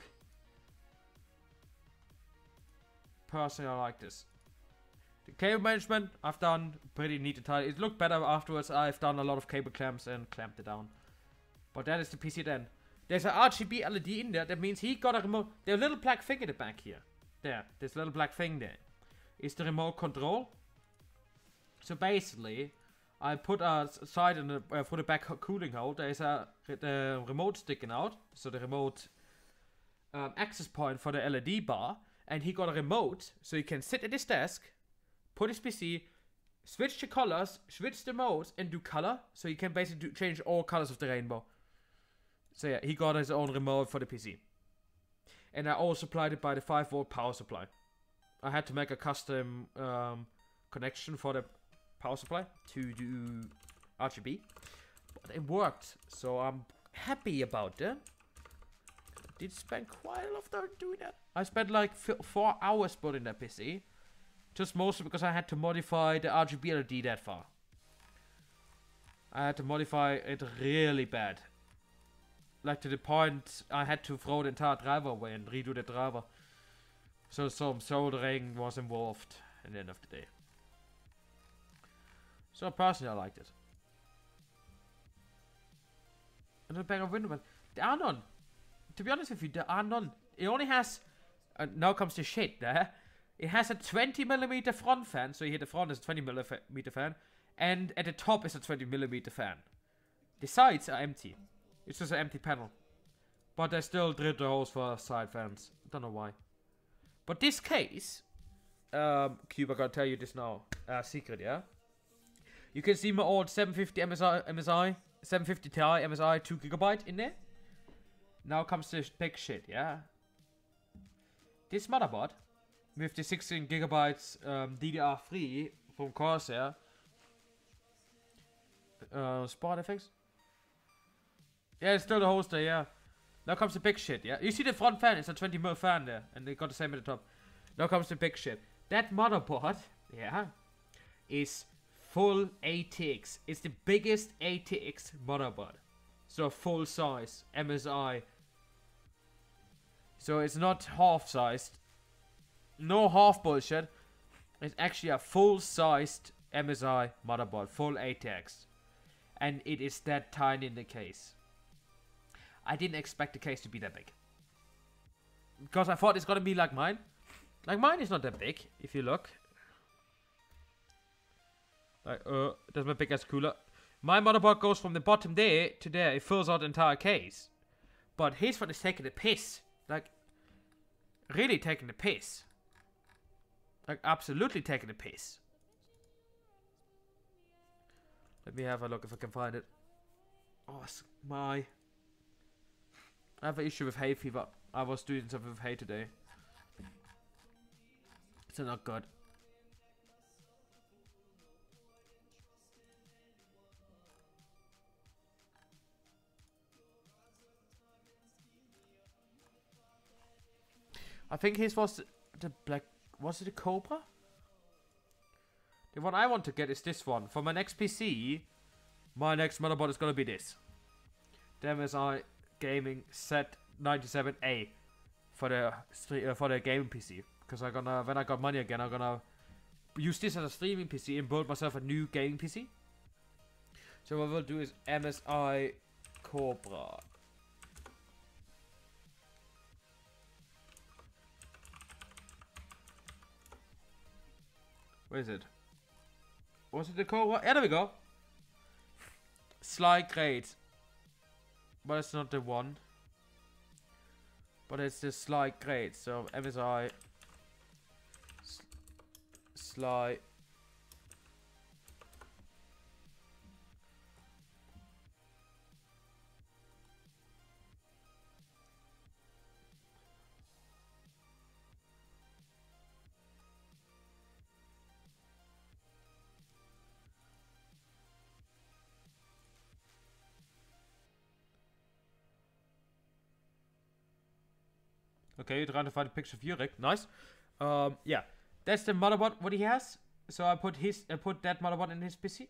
Personally, I like this. The cable management, I've done pretty neat and tidy. It looked better afterwards. I've done a lot of cable clamps and clamped it down. But that is the P C then. There's an R G B L E D in there. That means he got a remote. There's a little black thing in the back here. There, this little black thing there is the remote control. So basically, I put a side in the uh, for the back cooling hole. There's a the remote sticking out, so the remote um, access point for the L E D bar, and he got a remote, so he can sit at his desk, put his P C, switch the colors, switch the modes, and do color. So you can basically do, change all colors of the rainbow. So yeah, he got his own remote for the P C. And I also supplied it by the five volt power supply. I had to make a custom um, connection for the power supply to do R G B. But it worked, so I'm happy about that. I did spend quite a lot of time doing that. I spent like f four hours building that P C. Just mostly because I had to modify the R G B L E D that far. I had to modify it really bad. Like to the point I had to throw the entire driver away and redo the driver. So some soldering was involved at the end of the day. So personally I liked it. And the back of window, but there are none. To be honest with you, there are none. It only has, uh, now comes the shit there. It has a twenty millimeter front fan, so you hit the front is a twenty millimeter fan, and at the top is a twenty millimeter fan. The sides are empty. It's just an empty panel. But they still drilled the holes for side fans. Don't know why. But this case, um, Cube, I gotta tell you this now. Uh, secret, yeah? You can see my old seven fifty M S I, M S I, seven fifty Ti M S I two gigabyte in there. Now comes the big shit, yeah? This motherboard, with the sixteen gigabytes um, D D R three from Corsair. Uh, Spot F X? Yeah, it's still the holster, yeah. Now comes the big shit, yeah. You see the front fan, it's a twenty mil fan there, and they got the same at the top. Now comes the big shit. That motherboard, yeah, is full A T X. It's the biggest A T X motherboard. So full size, M S I. So it's not half sized. No half bullshit. It's actually a full sized M S I motherboard, full A T X. And it is that tiny in the case. I didn't expect the case to be that big. Because I thought it's gonna be like mine. Like mine is not that big, if you look. Like, uh, that's my big ass cooler. My motherboard goes from the bottom there to there. It fills out the entire case. But his one is taking the piss. Like, really taking the piss. Like, absolutely taking the piss. Let me have a look if I can find it. Oh, it's my... I have an issue with hay fever. I was doing something with hay today. It's not good. I think his was the black... Was it a Cobra? The one I want to get is this one. For my next P C, my next motherboard is gonna be this. The M S I Gaming Z ninety-seven A for the uh, for the gaming P C. Because I'm gonna, when I got money again, I'm gonna use this as a streaming P C and build myself a new gaming P C. So what we'll do is M S I Cobra. Where is it? Was it the Cobra? Yeah, there we go. Sly Grade. But it's not the one. But it's the Sly Grade. So M S I Sly. Okay, you're trying to find a picture of Yurik. Nice. Um, yeah, that's the motherboard. What he has. So I put his, I put that motherboard in his P C.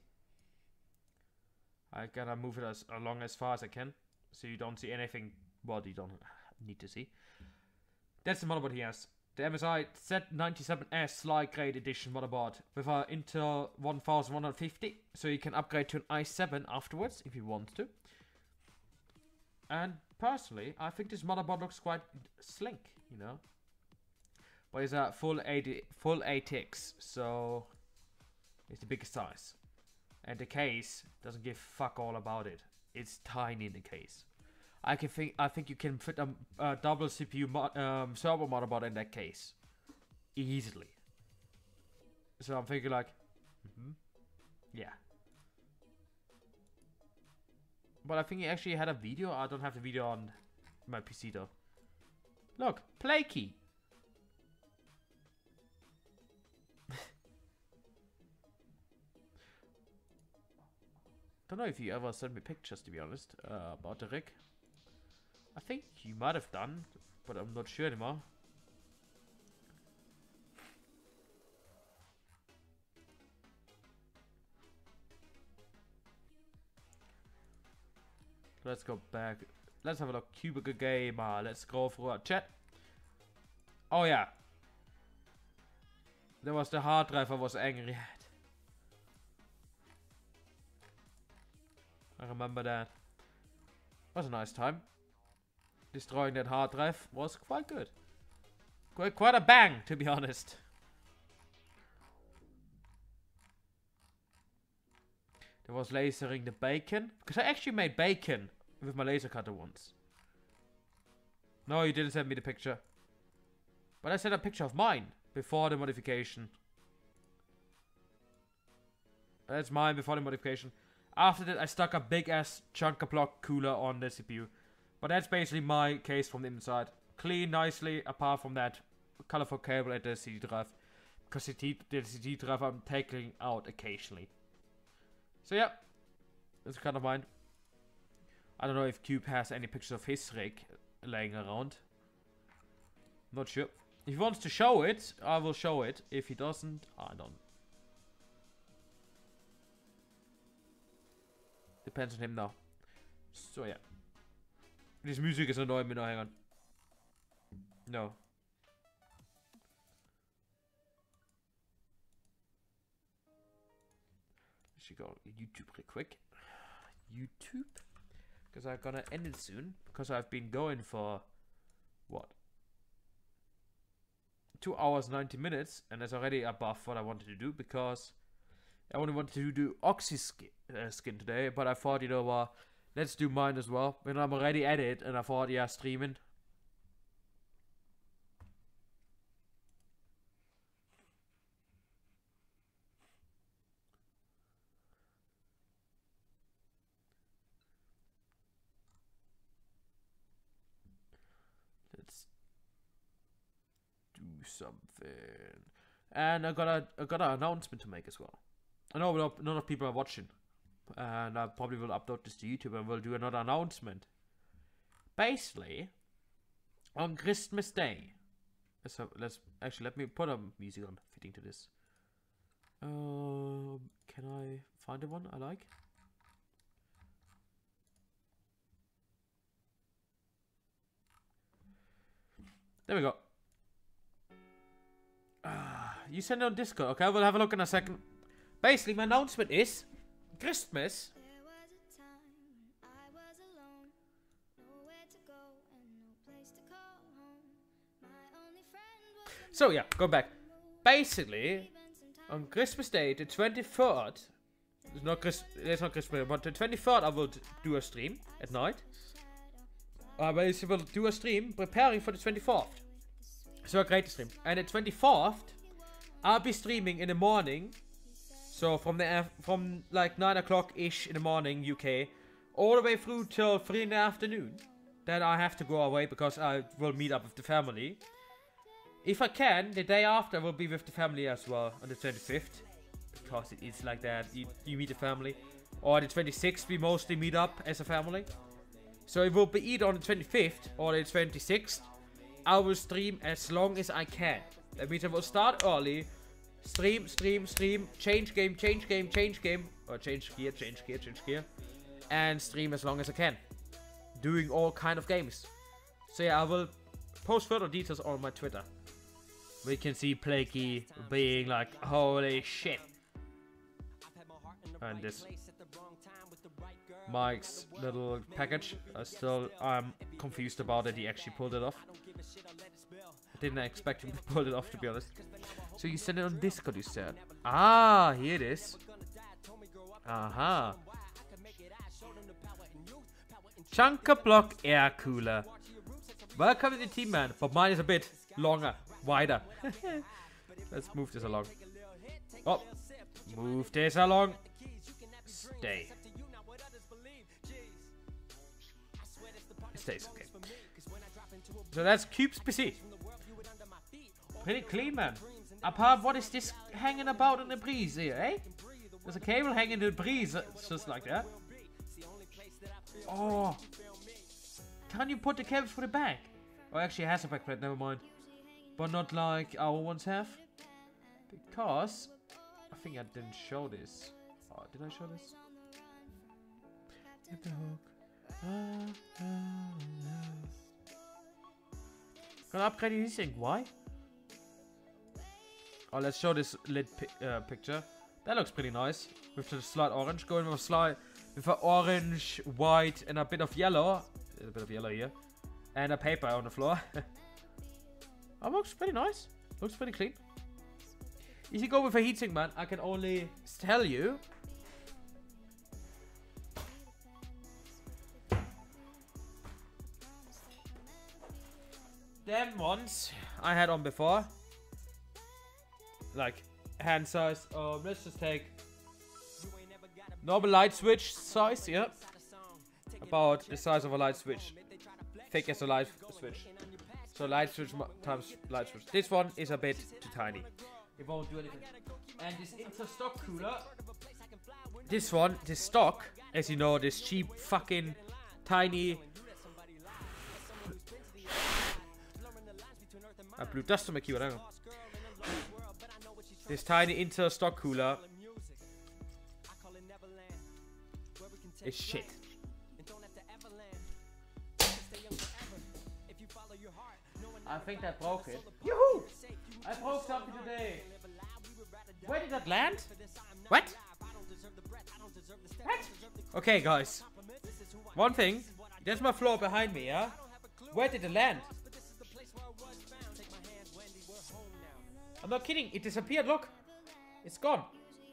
I gotta move it as along as far as I can, so you don't see anything. Well, you don't need to see. That's the motherboard he has. The M S I Z ninety-seven S Sly Grade Edition motherboard with an Intel eleven fifty, so you can upgrade to an i seven afterwards if you want to. And personally, I think this motherboard looks quite slink, you know. But it's a full eighty, full A T X, so it's the biggest size. And the case doesn't give fuck all about it. It's tiny in the case. I can think, I think you can fit a, a double C P U mo um, servo motherboard in that case easily. So I'm thinking like, mm-hmm, yeah. But I think he actually had a video. I don't have the video on my P C though. Look, play key. Don't know if you ever sent me pictures, to be honest, uh, about the rig. I think you might have done, but I'm not sure anymore. Let's go back. Let's have a look. Cubicle Gamer. Let's scroll through our chat. Oh yeah. There was the hard drive I was angry at. I remember that. Was a nice time. Destroying that hard drive was quite good. Quite, quite a bang, to be honest. There was lasering the bacon. Because I actually made bacon with my laser cutter once. No, you didn't send me the picture. But I sent a picture of mine before the modification. That's mine before the modification. After that, I stuck a big ass chunker block cooler on the C P U. But that's basically my case from the inside. Clean nicely, apart from that colorful cable at the C D drive. Because the C D drive I'm taking out occasionally. So yeah, that's kind of mine. I don't know if Cube has any pictures of his rig laying around. Not sure. If he wants to show it, I will show it. If he doesn't, I don't. Depends on him now. So yeah. This music is annoying me now, hang on. No. Should go YouTube real quick. YouTube? Because I'm gonna end it soon. Because I've been going for what? two hours ninety minutes, and that's already above what I wanted to do, because I only wanted to do Oxy skin, uh, skin today, but I thought, you know what, uh, let's do mine as well. When I'm already at it, and I thought, yeah, streaming. Let's do something. And I got a I got an announcement to make as well. I know a lot of people are watching, and I probably will upload this to YouTube and we'll do another announcement. Basically, on Christmas Day, let's have, let's actually let me put a music on fitting to this. Um, can I find the one I like? There we go. Ah, you send it on Discord. Okay, we'll have a look in a second. Basically, my announcement is Christmas. There was a time when I was alone, nowhere to go and no place to call home. My only friend was a So yeah, go back. Basically, on Christmas Day, the twenty-third, it's not Chris, it's not Christmas, but the twenty-third I will do a stream at night. I basically will do a stream preparing for the twenty-fourth. So a great stream. And the twenty-fourth, I'll be streaming in the morning. So from the from like nine o'clock ish in the morning U K, all the way through till three in the afternoon. Then I have to go away because I will meet up with the family. If I can, the day after I will be with the family as well on the twenty-fifth, because it is like that. You, you meet the family. Or the twenty-sixth we mostly meet up as a family. So it will be either on the twenty-fifth or the twenty-sixth. I will stream as long as I can. That means I will start early. Stream, stream, stream, change game, change game, change game, or change gear, change gear, change gear, and stream as long as I can, doing all kind of games. So yeah, I will post further details on my Twitter. We can see Plaky being like, holy shit. And this Mike's little package, I still, I'm confused about it, he actually pulled it off. I didn't expect him to pull it off, to be honest. So you sent it on Discord, you said. Ah, here it is. Aha. Chunker Block Air Cooler. Welcome to the team, man. But mine is a bit longer, wider. Let's move this along. Oh, move this along. Stay. stays. Okay. So that's Cube's P C. Pretty clean, man. Apart, what is this hanging about in the breeze here, eh? There's a cable hanging in the breeze. It's just like that. Oh. Can you put the cables for the back? Oh, actually it has a backplate, never mind. But not like our ones have. Because I think I didn't show this. Oh, did I show this? Hit the hook. Ah, ah, ah. Gonna upgrade this thing. Why? Oh, let's show this lit pi uh, picture. That looks pretty nice. With the slight orange. Going with a slight with an orange, white, and a bit of yellow. A bit of yellow here. And a paper on the floor. Oh, looks pretty nice. Looks pretty clean. If you go with a heatsink, man, I can only tell you. Them ones I had on before. Like, hand size. Um, let's just take normal light switch size, yeah. About the size of a light switch. Thick as a light switch. So light switch times light switch. This one is a bit too tiny. It won't do anything. And this Inter stock cooler. This one, this stock, as you know, this cheap fucking tiny. I blew dust on my keyboard, I don't know. This tiny Inter stock cooler is shit. I think I broke it. Yoo-hoo! I broke something today. Where did that land? What? What? Okay, guys. One thing. There's my floor behind me, yeah? Where did it land? I'm not kidding. It disappeared. Look. It's gone.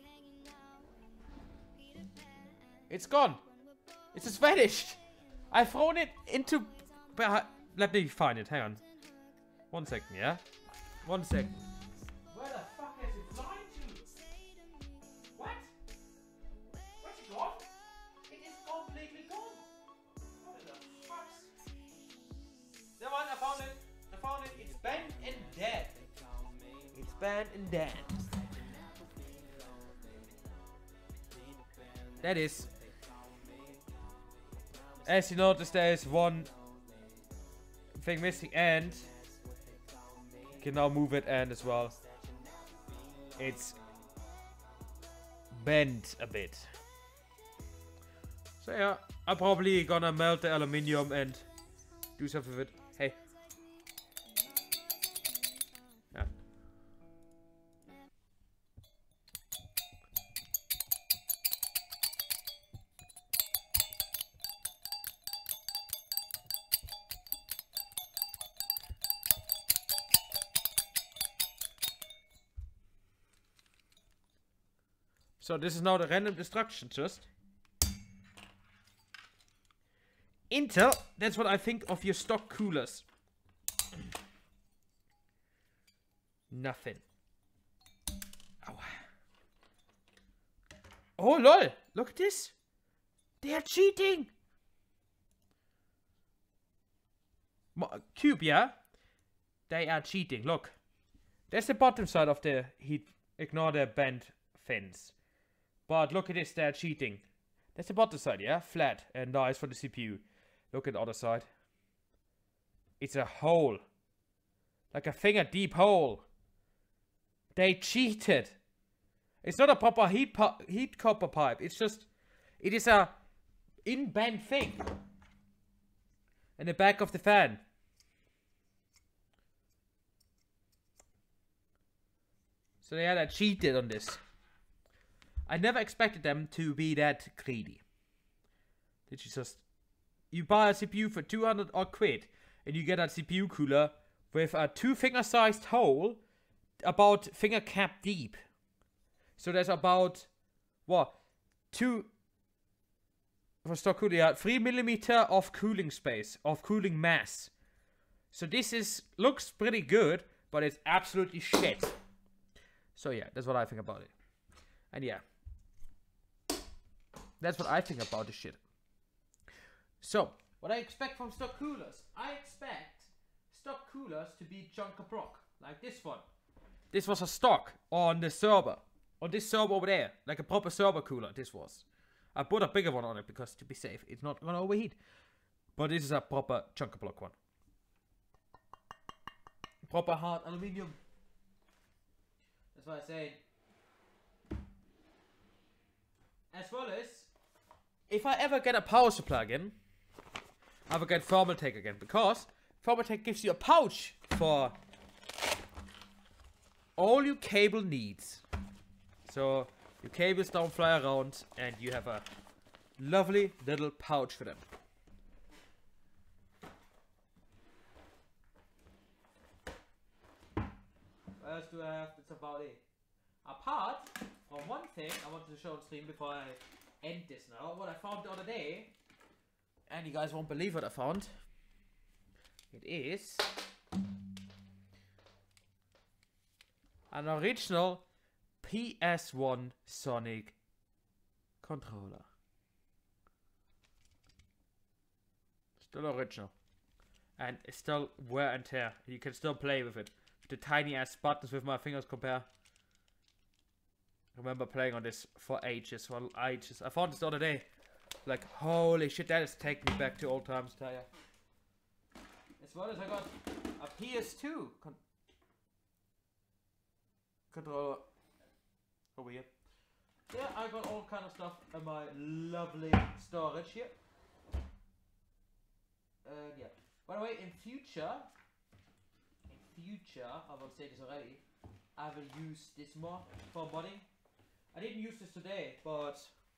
It's gone. It's just vanished. I've thrown it into... Let me find it. Hang on. One second, yeah? One second. Where the fuck has it flying to? What? Where's it gone? It is completely gone. What the fuck? Never mind, I found it. I found it. It's bent and dead. It's bent and dead. That is. As you notice, there is one thing missing, and you can now move it and as well. It's bent a bit. So yeah, I'm probably gonna melt the aluminium and do something with it. Hey. Yeah. So this is now the random destruction just. Intel, that's what I think of your stock coolers. Nothing. Ow. Oh lol, look at this. They are cheating. Mo- Cube, yeah? They are cheating, look. That's the bottom side of the heat. Ignore the bent fins. But look at this, they're cheating. That's the bottom side, yeah? Flat and nice for the C P U. Look at the other side. It's a hole. Like a finger deep hole. They cheated. It's not a proper heat heat copper pipe. It's just, it is a in-band thing. In the back of the fan. So they had cheated on this. I never expected them to be that greedy. Did you just... You buy a C P U for two hundred odd quid, and you get a C P U cooler with a two finger sized hole about finger cap deep. So there's about, what, two, for stock cooler, yeah, three millimeter of cooling space, of cooling mass. So this is, looks pretty good, but it's absolutely shit. So yeah, that's what I think about it. And yeah. That's what I think about this shit. So, What I expect from stock coolers. I expect stock coolers to be chock-a-block, like this one. This was a stock on the server. On this server over there. Like a proper server cooler, this was. I put a bigger one on it because to be safe, it's not gonna overheat. But this is a proper chock-a-block one. Proper hard aluminium. That's what I said. As well as, if I ever get a power supply again, I will get Thermaltake again, because Thermaltake gives you a pouch for all your cable needs. So your cables don't fly around and you have a lovely little pouch for them. What else do I have? That's about it. Apart from one thing I wanted to show on stream before I end this now, what I found the other day, and you guys won't believe what I found. It is an original P S one Sonic controller. Still original. And it's still wear and tear. You can still play with it. The tiny ass buttons with my fingers compare. I remember playing on this for ages, for ages. I found this the other day. Like, holy shit, that is taking me back to old times, Taya. As well as I got a P S two con controller over here. Yeah, I got all kind of stuff in my lovely storage here. Uh, yeah. By the way, in future, in future, I will say this already, I will use this more for modding. I didn't use this today, but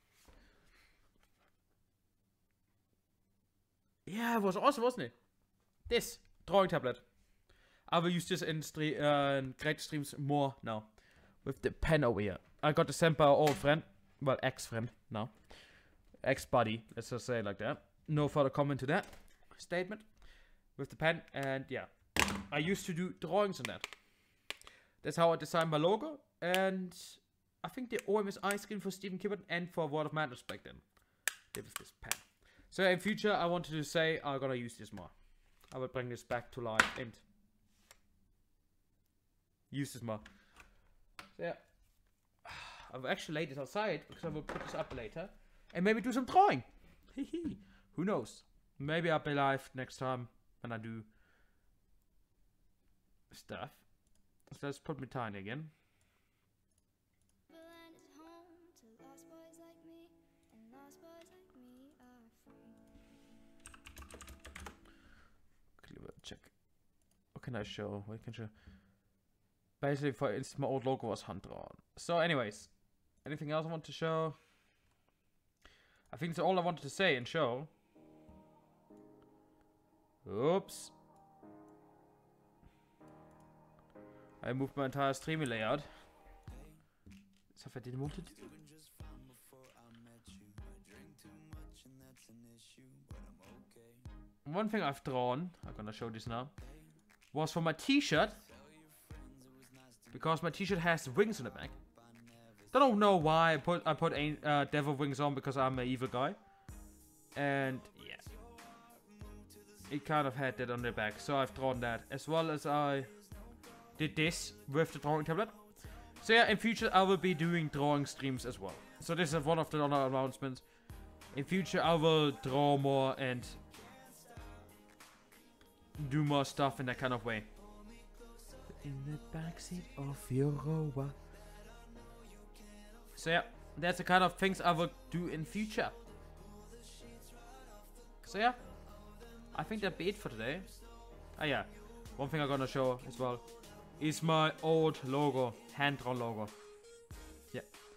yeah, it was awesome, wasn't it? This drawing tablet. I will use this in, stre uh, in great streams more now. With the pen over here. I got the sent by our old friend. Well, ex-friend now. Ex-buddy, let's just say it like that. No further comment to that statement. With the pen, and yeah. I used to do drawings on that. That's how I designed my logo. And I think the O M S I skin for Stephen Kibbert and for World of Madness back then. It was this pen. So in future, I wanted to say I'm gonna use this more. I will bring this back to life and use this more. So yeah, I've actually laid this outside because I will put this up later and maybe do some drawing. Hehe. Who knows? Maybe I'll be live next time when I do stuff. So let's put me tiny again. Check. What can I show? What can I show? Basically, for instance, my old logo was hand drawn. So, anyways, anything else I want to show? I think that's all I wanted to say and show. Oops. I moved my entire streaming layout. Stuff I didn't want to do. One thing I've drawn, I'm gonna show this now, was for my t-shirt. Because my t-shirt has wings on the back. Don't know why I put I put uh, devil wings on, because I'm an evil guy. And yeah. It kind of had that on the back, so I've drawn that. As well as I did this with the drawing tablet. So yeah, in future I will be doing drawing streams as well. So this is one of the other announcements. In future I will draw more and do more stuff in that kind of way. In the backseat of your Rover. So yeah, that's the kind of things I will do in future. So yeah, I think that'd be it for today. Ah yeah, one thing I'm gonna show as well is my old logo, hand-drawn logo. Yeah.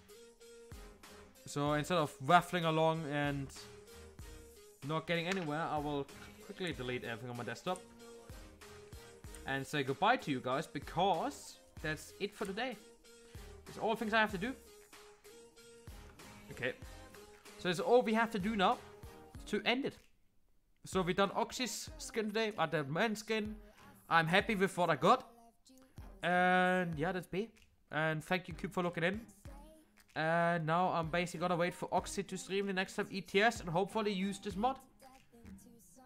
So instead of waffling along and not getting anywhere, I will quickly delete everything on my desktop and say goodbye to you guys, because that's it for today. That's all the things I have to do. Okay. So that's all we have to do now to end it. So we done Oxy's skin today, I did man's skin. I'm happy with what I got. And yeah, that's me. And thank you, Cube, for looking in. And now I'm basically gonna wait for Oxy to stream the next time E T S and hopefully use this mod.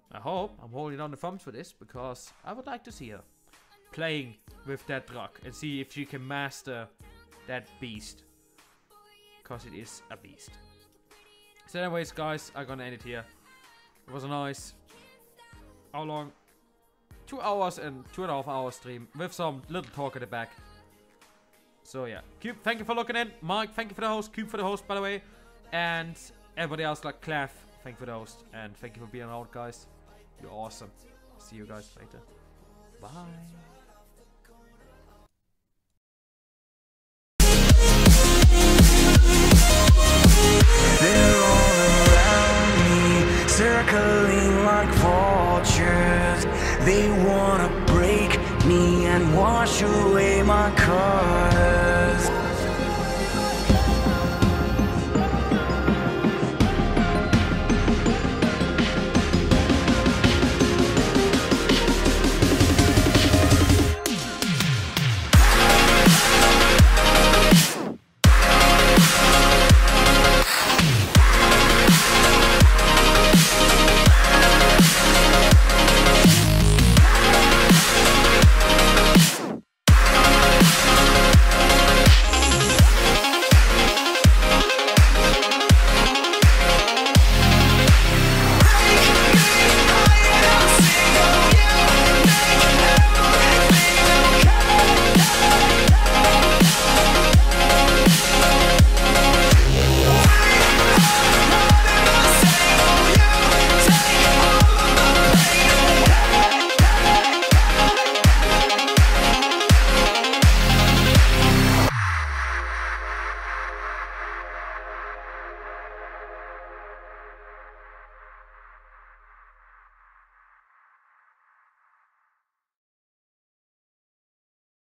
I hope I'm holding on the thumbs for this because I would like to see her playing with that drug and see if she can master that beast. Because it is a beast. So anyways, guys, I'm gonna end it here. It was a nice, how long? Two hours and two and a half hour stream with some little talk at the back. So yeah, Cube, thank you for looking in. Mike, thank you for the host. Cube for the host, by the way. And everybody else like Clef, thank you for the host. And thank you for being out, guys. You're awesome. See you guys later. Bye. They're all around me, circling like vultures. They wanna break me and wash away my colors.